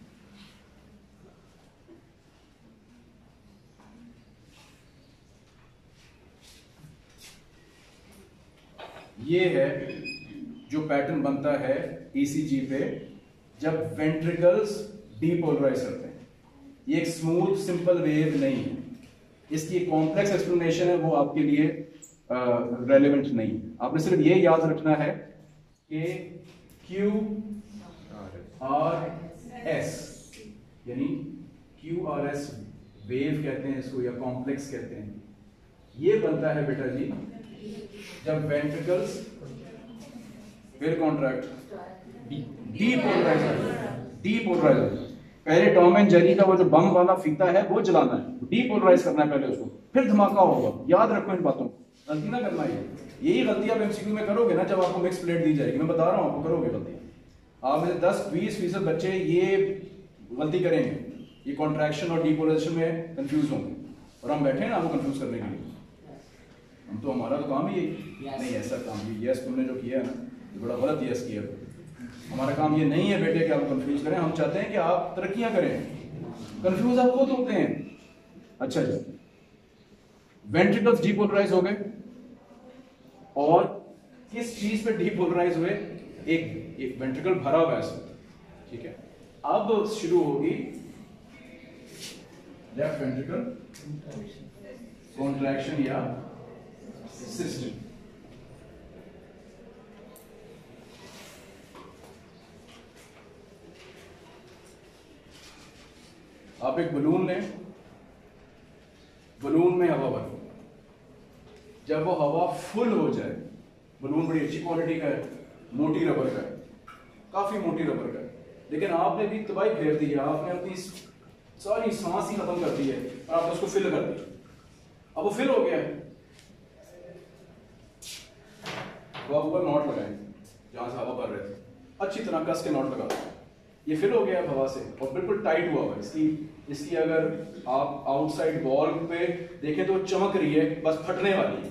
ये है जो पैटर्न बनता है ईसीजी पे जब वेंट्रिकल्स डीपोलराइज करते हैं. ये एक स्मूथ सिंपल वेव नहीं है, इसकी एक कॉम्प्लेक्स एक्सप्लेनेशन है, वो आपके लिए रेलेवेंट uh, नहीं. आपने सिर्फ ये याद रखना है कि क्यू आर एस, यानी क्यू आर एस वेव कहते हैं इसको, या कॉम्प्लेक्स कहते हैं. ये बनता है बेटा जी जब वेंट्रिकल्स फिर कॉन्ट्रैक्ट, डीपोलराइज, डीपोलराइज. पहले टॉम एंड जेरी का वो जो बम वाला फीता है वो जलाना है, डीपोलराइज करना है पहले उसको, फिर धमाका होगा. याद रखो इन बातों को, गलती ना करना. ये यही गलती आप एमसीक्यू में करोगे ना, जब आपको मिक्स प्लेट दी जाएगी, मैं बता रहा हूं आपको करोगे गलती. आप में दस बीस फीसद बच्चे ये गलती करेंगे, ये कॉन्ट्रैक्शन और डीपोलराइजेशन में कंफ्यूज होंगे, और हम बैठे हैं ना आपको कंफ्यूज करने के लिए. हम तो, हमारा तो काम ही नहीं ऐसा काम भी. यस, तुमने जो किया है ना बड़ा गलत यस किया. हमारा काम ये नहीं है बेटे कि आप कंफ्यूज करें, हम चाहते हैं कि आप तरक्कियां करें. कंफ्यूज आप खुद होते हैं. अच्छा जी, वेंट्रिकल्स डीपोलराइज हो गए, और किस चीज पे डीपोलराइज हुए, एक एक वेंट्रिकल भरा हुआ है, ठीक है. अब शुरू होगी लेफ्ट वेंट्रिकल कॉन्ट्रैक्शन या सिस्टम. आप एक बलून लें, बलून में हवा भरो. जब वो हवा फुल हो जाए, बलून बड़ी अच्छी क्वालिटी का है, मोटी रबर का है, काफी मोटी रबर का है, लेकिन आपने भी तबाही फेर दी है, आपने अपनी सारी सांस ही खत्म कर दी है और आपने उसको फिल कर दिया. अब वो फिल हो गया है, वहाँ ऊपर नॉट लगाएं जहाँ से हवा भर रहे थे, अच्छी तरह कस के नॉट लगा दो। ये फिल हो गया है हवा से और बिल्कुल टाइट हुआ हुआ है। इसकी इसकी अगर आप आउटसाइड वॉल पे देखें तो चमक रही है, बस फटने वाली है।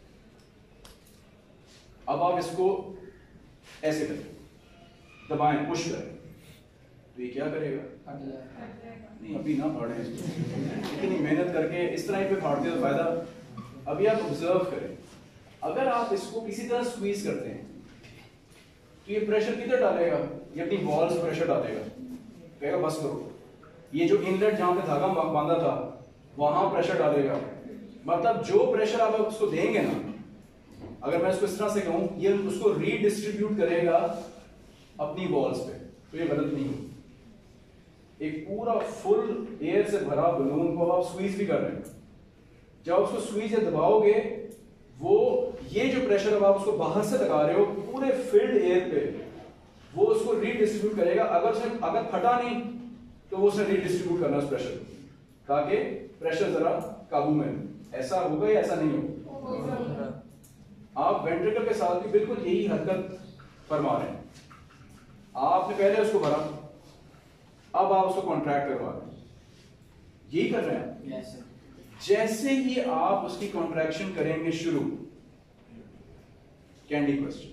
अब आप इसको ऐसे करें, दबाएं, पुश करें, तो ये क्या करेगा? नहीं अभी ना फाड़े इसको, इतनी मेहनत करके इस तरह पे फाड़ते तो फायदा। अभी आप ऑब्जर्व करें, अगर आप इसको किसी तरह स्क्वीज करते हैं तो ये प्रेशर किधर डालेगा? ये अपनी वॉल्स प्रेशर डालेगा, कहेगा बस करो। ये जो इनलेट जहां पे धागा बांधा था वहां प्रेशर डालेगा। मतलब जो प्रेशर आप उसको देंगे ना, अगर मैं इसको इस तरह से कहूं, ये उसको रीडिस्ट्रीब्यूट करेगा अपनी वॉल्स पे, तो ये गलत नहीं है। एक पूरा फुल एयर से भरा बलून को आप स्क्वीज भी कर रहे हैं, जब उसको स्क्वीज या दबाओगे, वो ये जो प्रेशर अब आप उसको बाहर से लगा रहे हो पूरे फिल्ड एयर पे, वो उसको रीडिस्ट्रीब्यूट करेगा। अगर से अगर फटा नहीं तो वो उसे रीडिस्ट्रीब्यूट करना उस प्रेशर को, ताकि प्रेशर जरा काबू में। ऐसा होगा या ऐसा नहीं होगा? आप वेंट्रिकल के साथ भी बिल्कुल यही हरकत फरमा रहे हैं। आपने पहले उसको भरा, अब आप उसको कॉन्ट्रैक्ट करवा रहे हैं, यही कर रहे हैं। yes, जैसे ही आप उसकी कॉन्ट्रैक्शन करेंगे शुरू, कैंडी क्वेश्चन,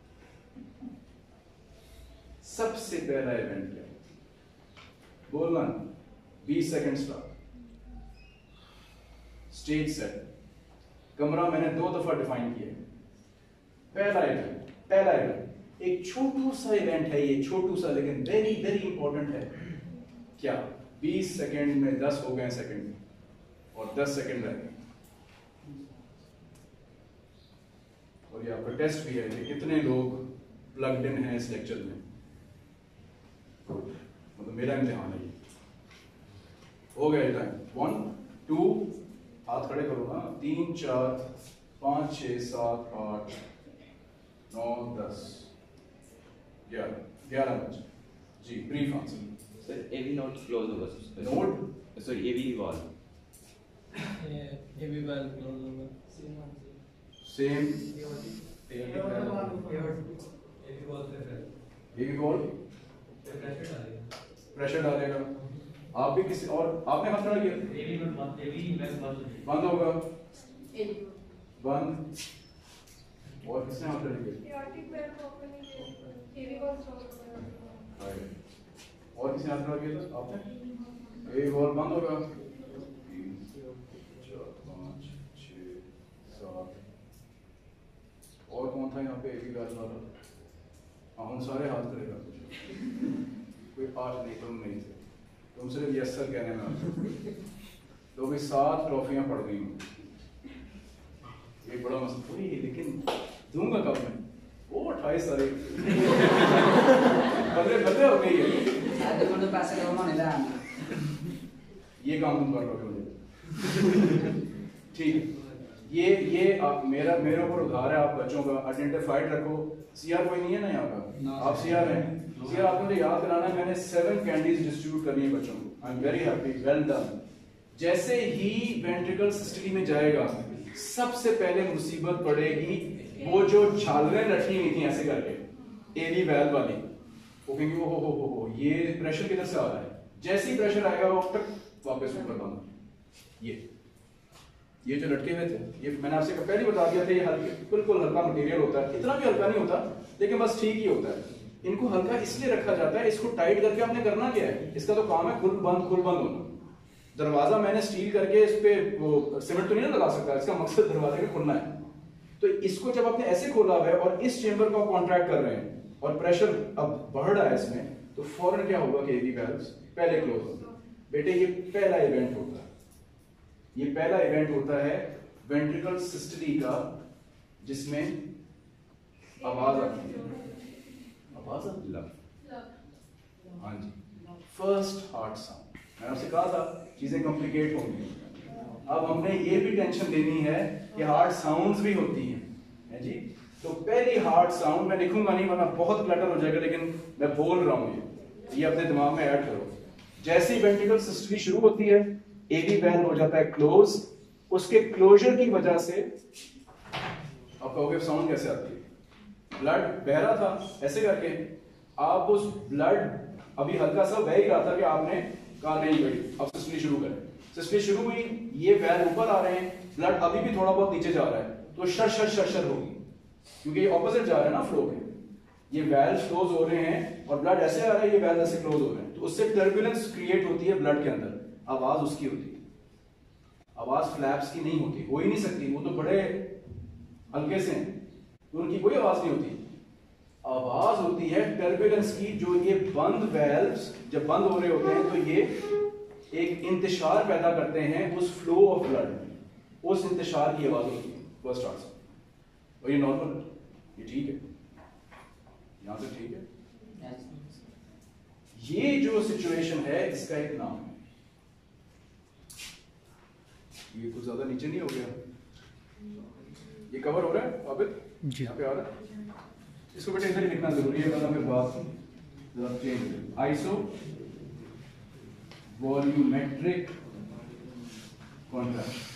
सबसे पहला इवेंट क्या है? बोलना, बीस सेकंड स्टार्ट, स्टेज सेट, कमरा मैंने दो दफा डिफाइन किया। पहला इवेंट, पहला इवेंट एक छोटू सा इवेंट है, ये छोटू सा लेकिन वेरी वेरी इंपॉर्टेंट है। क्या? बीस सेकंड में दस हो गए सेकंड और दस सेकंड रह गए। और ये आपका टेस्ट भी है कि कितने लोग प्लग्ड इन हैं इस लेक्चर में। मतलब मेरा इम्तिहान है ये। हो गया टाइम, वन टू, हाथ खड़े करो ना, तीन चार पाँच छः सात आठ नौ दस ग्यारह, ग्यारह बजे। जी brief answer sir. AV node close होगा सबसे पहले। Node sorry AV valve AV valve close होगा। सेम एवी वॉल प्रेशर डालेगा। आप भी किसी और आपने हाथ खड़ा किया, बंद होगा, बंद। और किसने हाथ खड़ा किया? और किसने हाथ खड़ा किया था? आपने। एक और बंद होगा, तीन चार पाँच छः सात। और कौन था यहाँ पे? एक ही बात वाला। हाँ, हम सारे हाथ खड़े कर कोई पास नहीं, तुम नहीं थे, तुम सिर्फ यस सर कहने में। तो भी सात ट्रॉफियां पड़ गई हूँ। एक बड़ा मसला थोड़ी है, लेकिन दूंगा कब मैं? वो अट्ठाईस तारीख बदले बदले हो गई है। तो पैसे ये काम तुम कर रहे हो। ठीक है, ये ये आप मेरा मेरे ऊपर उधार है आप बच्चों का। आइडेंटिफाइड रखो। सीआर कोई नहीं है ना यहाँ का? आप सीआर हैं। सीआर आपको मुझे याद कराना है, मैंने सेवन कैंडीज डिस्ट्रीब्यूट करनी है बच्चों को। I am very happy, well done. जैसे ही वेंट्रिकल सिस्टम में जाएगा, सबसे पहले मुसीबत पड़ेगी वो जो झालरें लटकी हुई थी ऐसे करके, एवी वैल्व वाली। वो कहेंगे ओ हो हो हो हो ये प्रेशर किधर से आ रहा है? जैसे ही प्रेशर आएगा वो तक वापस ऊपर बंद। ये ये जो लटके हुए थे, ये मैंने आपसे पहले बता दिया था, ये हल्के बिल्कुल हल्का मटेरियल होता है। इतना भी हल्का नहीं होता, लेकिन बस ठीक ही होता है। इनको हल्का इसलिए रखा जाता है, इसको टाइट करके आपने करना क्या है? इसका तो काम है खुल बंद खुल बंद होना। दरवाजा मैंने स्टील करके इस पे वो सीमेंट तो नहीं लगा सकता, इसका मकसद दरवाजे का खुलना है। तो इसको जब आपने ऐसे खोला हुआ है और इस चेंबर को आप कॉन्ट्रैक्ट कर रहे हैं और प्रेशर अब बढ़ रहा है इसमें, तो फौरन क्या होगा कि एवी वैल्व्स पहले क्लोज होगा। बेटे ये पहला इवेंट होता है, ये पहला इवेंट होता है वेंट्रिकल सिस्टली का, जिसमें आवाज आती है। आवाज आती है, हाँ जी, फर्स्ट हार्ट साउंड। मैंने आपसे कहा था चीजें कॉम्प्लिकेट होंगी। अब हमने ये भी टेंशन लेनी है कि हार्ट साउंड्स भी होती हैं, है जी। तो पहली हार्ट साउंड मैं लिखूंगा नहीं वरना बहुत क्लटर हो जाएगा, लेकिन मैं बोल रहा हूं, ये ये अपने दिमाग में ऐड करो। जैसे ही वेंट्रिकल सिस्टली शुरू होती है, एवी वैल्व हो जाता है क्लोज। उसके क्लोजर की वजह से आप कहोगे साउंड कैसे आती है? ब्लड बह रहा था ऐसे करके, आप उस ब्लड अभी हल्का सा बह ही रहा था कि आपने कहा नहीं भाई अब सिस्टली शुरू करें। सिस्टली शुरू हुई, ये वैल्व ऊपर आ रहे हैं, ब्लड अभी भी थोड़ा बहुत नीचे जा रहा है, तो शर शर शर शर होगी, क्योंकि ये ऑपोजिट जा रहा है ना फ्लो के। ये वैल्व क्लोज हो रहे हैं और ब्लड ऐसे आ रहा है, ये वैल्व ऐसे क्लोज हो रहे हैं, तो उससे टर्बुलेंस क्रिएट होती है ब्लड के अंदर, आवाज उसकी होती है। आवाज फ्लैप्स की नहीं होती, हो ही नहीं सकती, वो तो बड़े हल्के से हैं, तो उनकी कोई आवाज नहीं होती। आवाज होती है टर्बुलेंस की, जो ये बंद वैल्व्स जब बंद हो रहे होते हैं तो ये एक इंतशार पैदा करते हैं उस फ्लो ऑफ ब्लड, उस इंतशार की आवाज होती है फर्स्ट हार्ट से। और ये नॉर्मल, ये ठीक है, यहां से ठीक है। ये जो सिचुएशन है इसका एक नाम है, ये कुछ ज्यादा नीचे नहीं हो गया, ये कवर हो रहा है आबिद जी, यहाँ पे आ रहा है, इसको बेटा इधर ही लिखना जरूरी है वरना फिर बात जरा change. Iso volumetric contraction,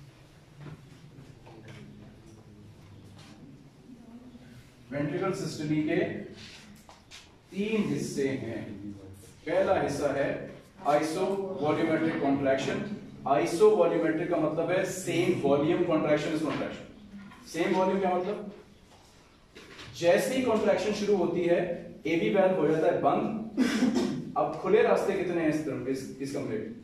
ventricle systole के तीन हिस्से हैं। पहला हिस्सा है iso volumetric contraction. Iso volumetric का मतलब है same volume contraction is contraction. Same volume क्या मतलब, जैसे ही कॉन्ट्रैक्शन शुरू होती है एबी वैल्व हो जाता है बंद। अब खुले रास्ते कितने हैं इस तरफ, इस, इस कमरे में?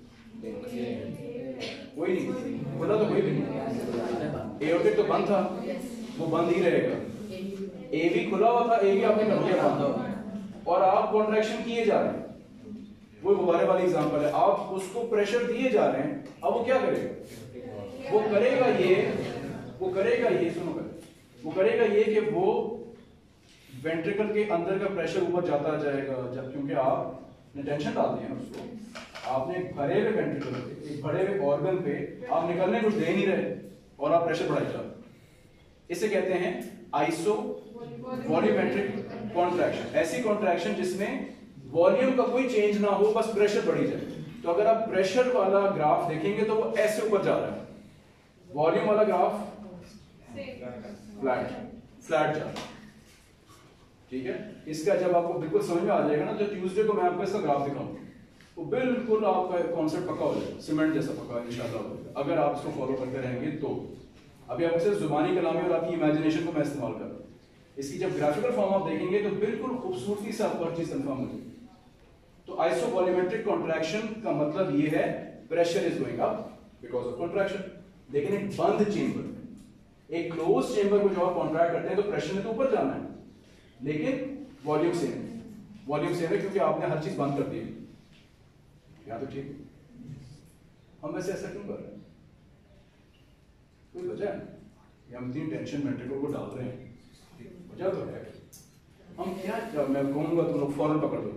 कोई नहीं खुला, तो कोई भी नहीं। एओर्टिक तो बंद था, वो बंद ही रहेगा। एबी खुला हुआ था, एबी आपने कर दिया बंद, और आप कॉन्ट्रैक्शन किए जा रहे हैं। वो गुब्बारे वाली एग्जांपल है, आप उसको प्रेशर दिए जा रहे हैं, अब वो क्या करेगा? वो करेगा ये वो करेगा ये सुनो कर, वो करेगा ये कि वो वेंट्रिकल के अंदर का प्रेशर ऊपर जाता जाएगा, जब क्योंकि आपने टेंशन डाल दी है उसको, आपने भरे हुए वेंट्रिकल पे, एक भरे हुए ऑर्गन पे आप निकलने कुछ दे नहीं रहे और आप प्रेशर बढ़ाई जा रहे। इसे कहते हैं आइसो वॉल्यूमेट्रिक कॉन्ट्रैक्शन। ऐसी कॉन्ट्रैक्शन जिसमें वॉल्यूम का कोई चेंज ना हो, बस प्रेशर बढ़ी जाए। तो अगर आप प्रेशर वाला ग्राफ देखेंगे तो वो ऐसे ऊपर जा रहा है, वॉल्यूम वाला ग्राफ फ्लैट फ्लैट जा रहा है, ठीक है। इसका जब आपको बिल्कुल समझ में आ जाएगा ना, तो ट्यूसडे को मैं आपको इसका ग्राफ दिखाऊंगा, तो बिल्कुल आपका कॉन्सेप्ट पक्का हो जाएगा, सीमेंट जैसा पक्का इंशाल्लाह, अगर आप इसको फॉलो करते रहेंगे तो। अभी आपको सिर्फ जुबानी कलामी और आपकी इमेजिनेशन को मैं इस्तेमाल कर रहा हूँ, इसकी जब ग्राफिकल फॉर्म आप देखेंगे तो बिल्कुल खूबसूरती से आपको हर चीज कंफर्म हो जाएगी। तो आइसो वॉल्यूमेट्रिक कॉन्ट्रैक्शन का मतलब ये है pressure is going up because of contraction. लेकिन एक बंद चेंबर, एक क्लोज चेंबर को जब आप कॉन्ट्रैक्ट करते हैं तो प्रेशर ने तो ऊपर जाना है, लेकिन वॉल्यूम सेम है। वॉल्यूम सेम है क्योंकि आपने हर चीज बंद कर दी। या तो ठीक है, हम वैसे ऐसा क्यों कर रहे हैं? कोई वजह है? हम इतनी टेंशन वेंट्रिकल को डाल रहे हैं, वजह तो है। हम क्या, जब मैं कहूंगा तो लोग फौरन पकड़ लोगे,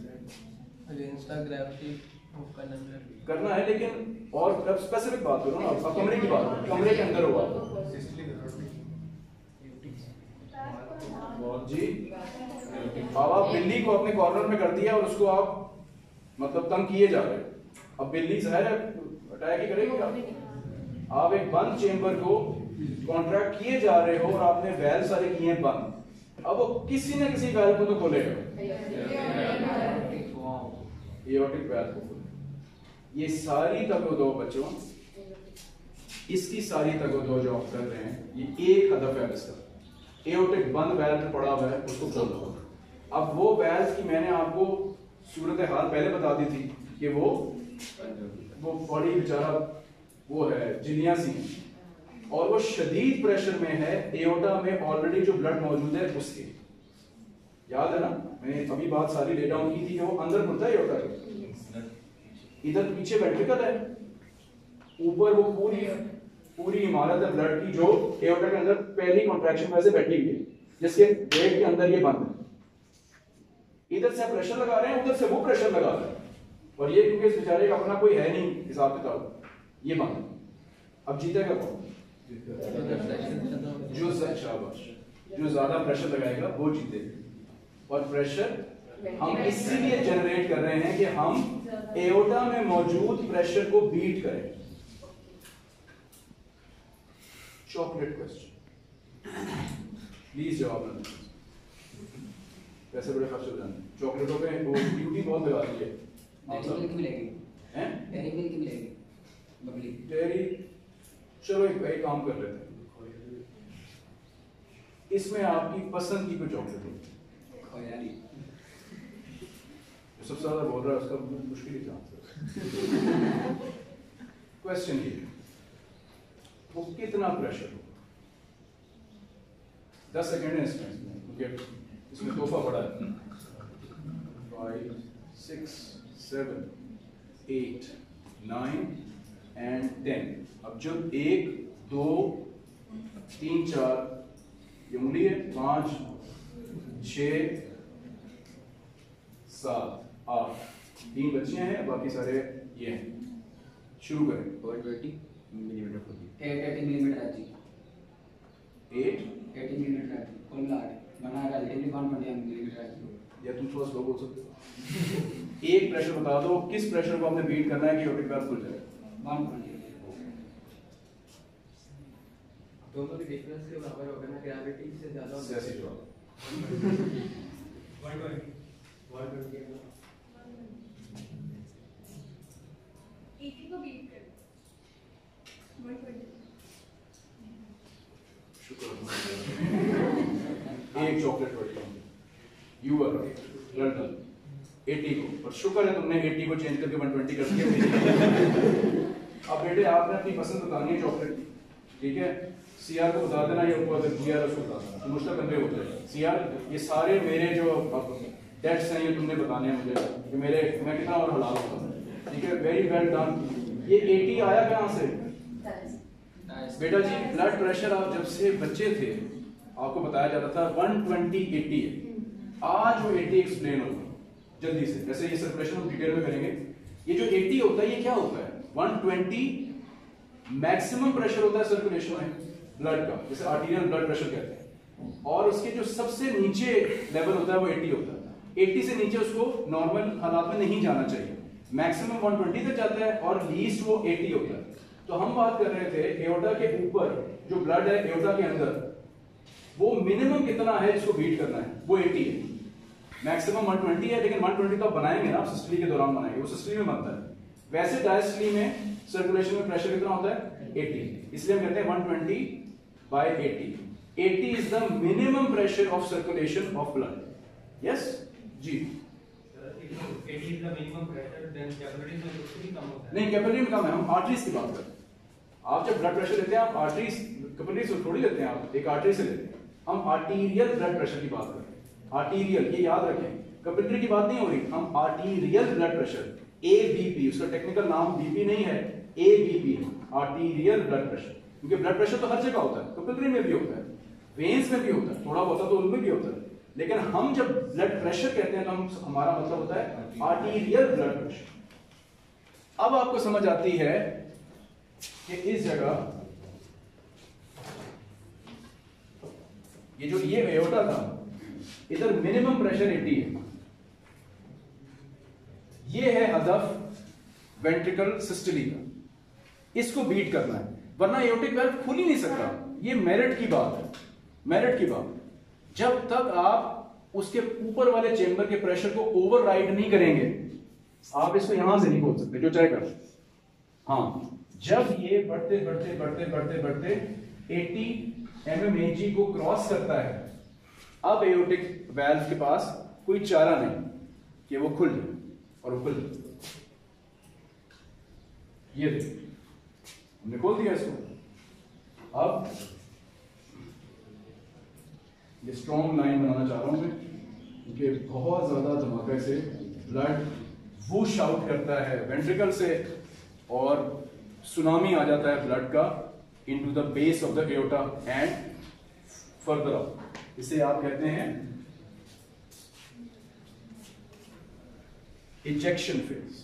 करना है, लेकिन और अब स्पेसिफिक बात करो ना, अब कमरे की बात करो, कमरे के अंदर होगा जी। अब आप बिल्ली को अपने कॉर्नर में कर दिया और उसको आप मतलब तंग किए जा रहे हैं। अब बिल्ली जाहिर है अटैक ही करेगी आप। आप एक बंद चेंबर को कॉन्ट्रैक्ट किए जा रहे हो और आपने वैल्व सारे किए बंद, अब वो किसी न किसी वैल्व को तो खोलेगा, एओर्टिक वैल्व को खोलेगा। ये सारी तगोदो बच्चों, इसकी सारी तगोदो जो आप कर रहे हैं, ये एक हदफ है इसका, एओर्टिक बंद वैल्व पड़ा हुआ है उसको खोल दो। अब वो वैल्व की मैंने आपको सूरत हाल पहले बता दी थी कि वो वो बड़ी बेचारा वो है जिलियां सी, और वो शदीद प्रेशर में है, एओर्टा में ऑलरेडी जो ब्लड मौजूद है उसके, याद है ना, मैंने अभी बात सारी ले डाउन की थी कि वो अंदर खुलता है एओर्टा के, इधर पीछे वेंट्रिकल है, ऊपर वो पूरी पूरी इमारत है ब्लड की जो एओर्टा के अंदर पहली कॉन्ट्रैक्शन वजह से बैठी हुई है, जिसके वेट के अंदर ये बंद है। इधर से प्रेशर लगा रहे हैं, उधर से वो प्रेशर लगा रहे हैं, और ये क्योंकि इस बेचारे का अपना कोई है नहीं हिसाब किताब, ये बंद। अब जीतेगा कौन? जो शाबाश, जो ज्यादा प्रेशर लगाएगा वो जीतेगा। और प्रेशर हम इसीलिए जनरेट कर रहे हैं कि हम एओर्टा में मौजूद प्रेशर को बीट करें। चॉकलेट क्वेश्चन, प्लीज जवाब ना दें, पैसे बड़े खर्च हो जाते। चॉकलेटों पे वो ड्यूटी बहुत लगाती है। आप सब मिल्क मिलेगी हैं? डेयरी मिल्क मिलेगी बबली डेयरी, चलो एक, एक काम कर लेते हैं, इसमें आपकी पसंद की कोई चॉकलेट हो। खोया नहीं जो सबसे ज्यादा बोल रहा है उसका मुश्किल ही चांस है। क्वेश्चन ये है, वो कितना प्रेशर होगा? दस सेकेंड है इसमें, क्योंकि इसमें तोहफा बड़ा है। Five six seven eight nine and ten. अब जो एक दो तीन चार ये उंगली है, पांच छ सात आठ, तीन बच्चियां हैं, बाकी सारे ये हैं। शुरू करें। वन ट्वेंटी मिलीमीटर पर एट एटी मिलीमीटर आती एट एटी मिलीमीटर आती कुल मिला के बना रिलेटिवली वन ट्वेंटी मिलीमीटर आती। या तुम थोड़ा स्लो बोल सकते हो। एक प्रेशर बता दो, किस प्रेशर को हमने बीट करना है कि एओर्टिक वाल्व खुल जाए? वन ट्वेंटी दोनों के डिफरेंस के बराबर होगा ना, ग्रेविटी से ज्यादा होगा। जैसे जवाब one twenty one twenty eighty को बीट कर वन ट्वेंटी। एक चॉकलेट बड़ी यू आर लंडन एटी को, और शुक्र है तुमने एटी को चेंज करके वन ट्वेंटी कर दिया। अब बेटे आपने अपनी पसंद बतानी है चॉकलेट की, ठीक है? सीआर को बता देना, या उनको अगर जीआर उसको बता देना, तो मुझसे कन्वे हो जाएगा। सीआर ये सारे मेरे जो डेट्स हैं ये तुमने बताने हैं मुझे, कि मेरे मैं कितना और हलाल होता, ठीक है? Very well done. ये एटी आया कहाँ से बेटा जी? ब्लड प्रेशर आप जब से बच्चे थे आपको बताया जाता था वन ट्वेंटी एटी है। आज वो एटी एक्सप्लेन होगा जल्दी से, जैसे ये सर्कुलेशन हम डिटेल में करेंगे। ये जो एटी होता है ये क्या होता है? वन ट्वेंटी मैक्सिमम प्रेशर होता है सर्कुलेशन में ब्लड का, जैसे आर्टीरियल ब्लड प्रेशर कहते हैं, और उसके जो सबसे नीचे लेवल होता है वो एटी होता है। एटी से नीचे उसको नॉर्मल हालात में नहीं जाना चाहिए, मैक्सिमम वन ट्वेंटी तक जाता है और लीस्ट वो एटी होता है। तो हम बात कर रहे थे एओर्टा के ऊपर जो ब्लड है एओर्टा के अंदर, वो मिनिमम कितना है जिसको बीट करना है, वो एटी है। मैक्सिमम वन ट्वेंटी है, लेकिन वन ट्वेंटी तो आप बनाएंगे ना, सिस्टली के दौरान बनाएंगे, वो सिस्टली में बनता है। वैसे डायस्टली में सर्कुलेशन में प्रेशर कितना होता है? एटी, इसलिए हम कहते हैं one twenty by eighty. Eighty is the minimum pressure of circulation of blood. Yes जी? Eighty is the minimum pressure, then capillaries में उससे भी कम होता है। नहीं, कैपिलरी में कम है, हम आर्टरीज की बात कर रहे हैं। आप जब ब्लड प्रेशर लेते हैं आप आर्टरीज, कैपिलरी से थोड़ी लेते हैं, आप एक आर्टरी से लेते हैं। हम आर्टीरियल ब्लड प्रेशर की बात कर रहे हैं। आर्टीरियल, ये याद रखें, कैपिलरी की बात नहीं हो रही, हम आर्टीरियल ब्लड प्रेशर, एबीपी, उसका टेक्निकल नाम बीपी नहीं है, एबीपी है, आर्टीरियल ब्लड प्रेशर। क्योंकि ब्लड प्रेशर तो हर जगह होता है, कैपिलरी में भी होता है, वेन्स में भी होता है, थोड़ा बहुत तो उनमें भी होता है, लेकिन हम जब ब्लड प्रेशर कहते हैं तो हम हमारा मतलब होता है आर्टीरियल ब्लड प्रेशर। अब आपको समझ आती है कि इस जगह ये जो ये एओर्टा था, इधर मिनिमम प्रेशर एटी है, ये है हदफ वेंट्रिकल सिस्टली का, इसको बीट करना है, वरना एओर्टिक वाल्व खुल ही नहीं सकता। ये मेरिट की बात है, मेरिट की बात। जब तक आप उसके ऊपर वाले चेंबर के प्रेशर को ओवरराइड नहीं करेंगे, आप इसको यहां से नहीं खोल सकते, जो चाहे कर। हाँ, जब ये बढ़ते बढ़ते बढ़ते बढ़ते बढ़ते अस्सी एम एम ए जी को क्रॉस करता है, अब एओर्टिक वाल्व के पास कोई चारा नहीं कि वो खुल जाए, और वो खुल जाए। ये देखिए हमने खोल दिया इसको। अब ये स्ट्रॉन्ग लाइन बनाना चाह रहा हूं मैं, क्योंकि बहुत ज्यादा धमाके से ब्लड वूश आउट करता है वेंट्रिकल से, और सुनामी आ जाता है ब्लड का into the base of the aorta and further up. इसे आप कहते हैं ejection phase.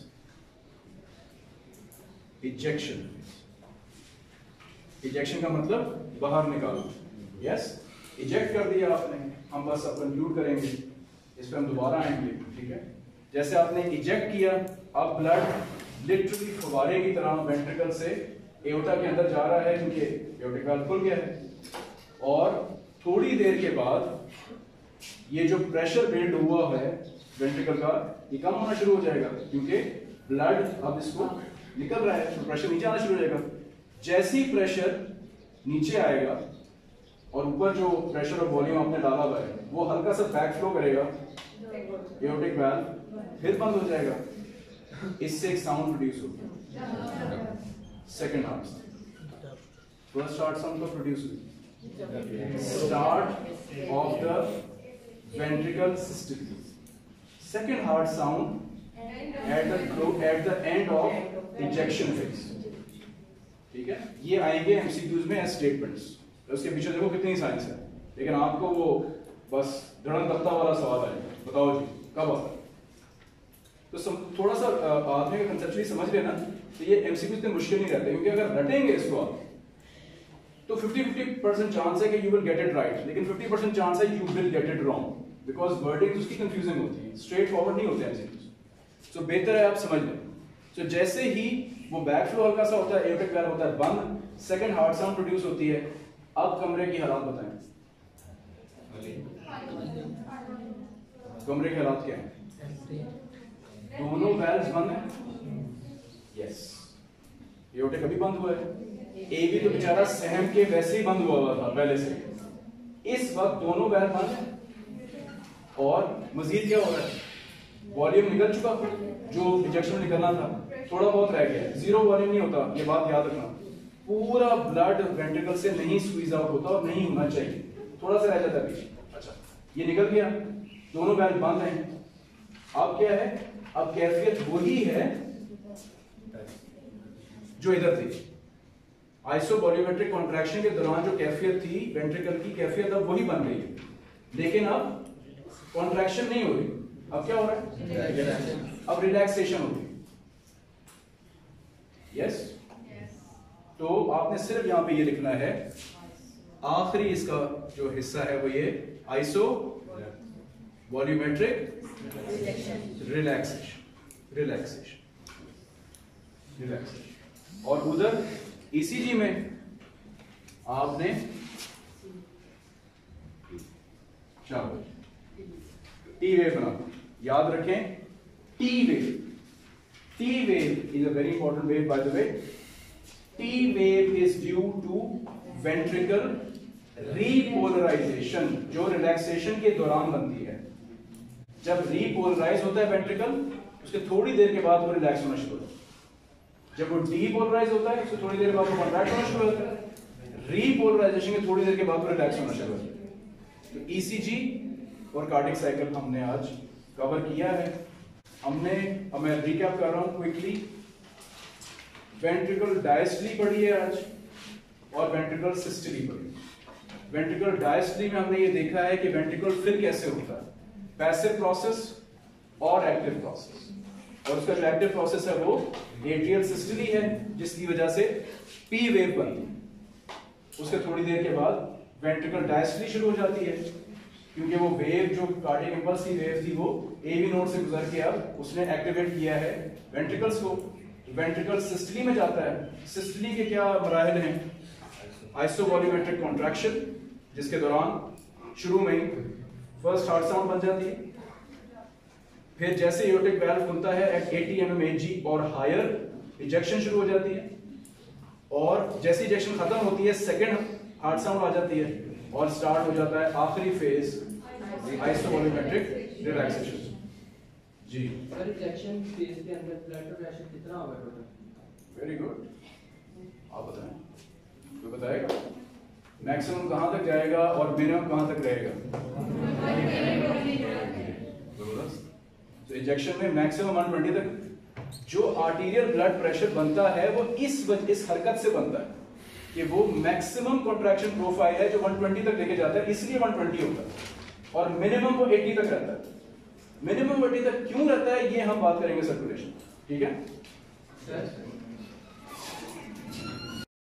Ejection phase, ejection का मतलब बाहर निकालना। यस, इजेक्ट कर दिया आपने, हम बस अब कंक्लूड करेंगे, इस पर हम दोबारा आएंगे, ठीक है? जैसे आपने इजेक्ट किया, अब ब्लड लिटरली फुवारे की तरह वेंट्रिकल से एओर्टा के अंदर जा रहा है, क्योंकि एओर्टिक वाल्व खुल गया है, और थोड़ी देर के बाद ये जो प्रेशर बिल्ड हुआ है वेंट्रिकल का ये कम होना शुरू हो जाएगा, क्योंकि ब्लड अब इसको निकल रहा है, तो प्रेशर नीचे आना शुरू हो जाएगा। जैसे ही प्रेशर नीचे आएगा और ऊपर जो प्रेशर और वॉल्यूम आपने डाला हुआ है वो हल्का सा बैक फ्लो करेगा, एओर्टिक वाल्व फिर बंद हो जाएगा, इससे एक साउंड प्रोड्यूस होगा, second heart sound. First heart sound को प्रोड्यूस हुई start of the ventricle system, second heart sound at the at the end of injection phase. ठीक है, ये आएंगे एमसीक्यूज में एज स्टेटमेंट्स, उसके पीछे देखो कितनी साइंस है, लेकिन आपको वो बस धड़न दत्ता वाला सवाल है, बताओ जी कब आता है, तो सम, थोड़ा सा आदमी का कंसेप्चुअली समझ लेना, तो ये एमसीक्यू इतने मुश्किल नहीं रहते, क्योंकि अगर रटेंगे इसको आप तो फिफ्टी फिफ्टी परसेंट चांस है कि you will get it right, लेकिन फिफ्टी परसेंट चांस है you will get it wrong, because wording उसकी कंफ्यूजिंग होती है, स्ट्रेट फॉरवर्ड नहीं होते एमसीक्यूज। सो बेहतर है आप समझ लें। सो so, जैसे ही वो बैक फ्लो हल्का सा होता है, एओर्टिक वाल्व होता है बंद, सेकंड हार्ट साउंड प्रोड्यूस होती है। अब कमरे की हालात बताएं, कमरे के हालात क्या है? दोनों वैल्व्स बंद हैं, यस, एओर्टिक अभी बंद हुआ है, एबी तो बेचारा सहम के वैसे ही बंद हुआ हुआ था पहले से, इस वक्त दोनों वैल्व बंद हैं, और मजीद क्या हो रहा है, वॉल्यूम निकल चुका, जो इंजेक्शन में निकलना था थोड़ा बहुत रह गया, जीरो वॉल्यूम नहीं होता, ये बात याद रखना, पूरा ब्लड वेंट्रिकल से नहीं स्क्वीज आउट होता और नहीं होना चाहिए, थोड़ा सा रह जाता है। अच्छा, ये निकल गया, दोनों वैल्व बंद हैं, अब क्या है, अब कैफियत वही है जो इधर थी, आइसोवॉल्यूमेट्रिक कॉन्ट्रैक्शन के दौरान जो कैफियत थी वेंट्रिकल की, कैफियत अब वही बन गई है, लेकिन अब कॉन्ट्रैक्शन नहीं हो रही, अब क्या हो रहा है, अब रिलैक्सेशन हो रही है। यस, तो आपने सिर्फ यहां पे ये लिखना है, आखिरी इसका जो हिस्सा है वो ये iso volumetric relaxation relaxation relaxation और उधर ईसीजी में आपने चलो टी वेव बना, याद रखें T wave, T wave is a very important wave by the way, T wave is due to ventricle repolarization, जो रिलैक्सेशन के दौरान बनती है। जब रीपोलराइज होता है वेंट्रिकल, उसके थोड़ी देर के बाद वो रिलैक्स होना शुरू होता है, जब वो डीपोलराइज होता है उसके थोड़ी देर बाद वो कॉन्ट्रैक्ट होना शुरू होता है, रीपोलराइजेशन के थोड़ी देर के बाद वो रिलैक्स होना शुरू होता है। तो ईसीजी और कार्डियक साइकिल हमने आज कवर किया है। हमने, अब मैं रिकैप कर रहा हूं क्विकली, वेंट्रिकल डायस्टली पढ़ी है आज और वेंट्रिकल सिस्टली पढ़ी। वेंट्रिकल डायस्टली में हमने ये देखा है कि वेंट्रिकल फिल कैसे होता है, पैसिव प्रोसेस और एक्टिव प्रोसेस, और उसका जो एक्टिव प्रोसेस है वो एट्रियल सिस्टली है, जिसकी वजह से पी वेव बनती है। उसके थोड़ी देर के बाद वेंट्रिकल डायस्टली शुरू हो जाती है, क्योंकि वो वेव जो कार्डियक इंपल्स की वेव थी वो एवी नोड से गुजर के अब उसने एक्टिवेट किया है वेंट्रिकल्स को, वेंट्रिकल सिस्टली में जाता है। सिस्टली के क्या मराहल हैं, आइसोवॉल्यूमेट्रिक कॉन्ट्रैक्शन, जिसके दौरान शुरू में ही फर्स्ट हार्ट साउंड बन जाती है, फिर जैसे एओर्टिक वाल्व खुलता है at eighty M M H G और हायर इंजेक्शन शुरू हो जाती है, और जैसे इंजेक्शन खत्म होती है सेकंड हार्ट साउंड आ जाती है और स्टार्ट हो जाता है आखिरी फेज आइसोवॉल्यूमेट्रिक रिलैक्सेशन। जी सर, इंजेक्शन फेज के अंदर ब्लड प्रेशर कितना होगा टोटल? वेरी गुड, आप बताएं, तो बताएगा मैक्सिमम कहां तक जाएगा और मिनिमम कहां तक रहेगा? तो इंजेक्शन में मैक्सिमम वन ट्वेंटी तक जो आर्टीरियल ब्लड प्रेशर बनता है वो इस वजह इस हरकत से बनता है कि वो मैक्सिमम कॉन्ट्रैक्शन प्रोफाइल है जो वन ट्वेंटी तक लेके जाता है, इसलिए वन ट्वेंटी होता है, और मिनिमम वो एटी तक रहता है। मिनिमम एटी तक क्यों रहता है ये हम बात करेंगे सर्कुलेशन, ठीक है? सर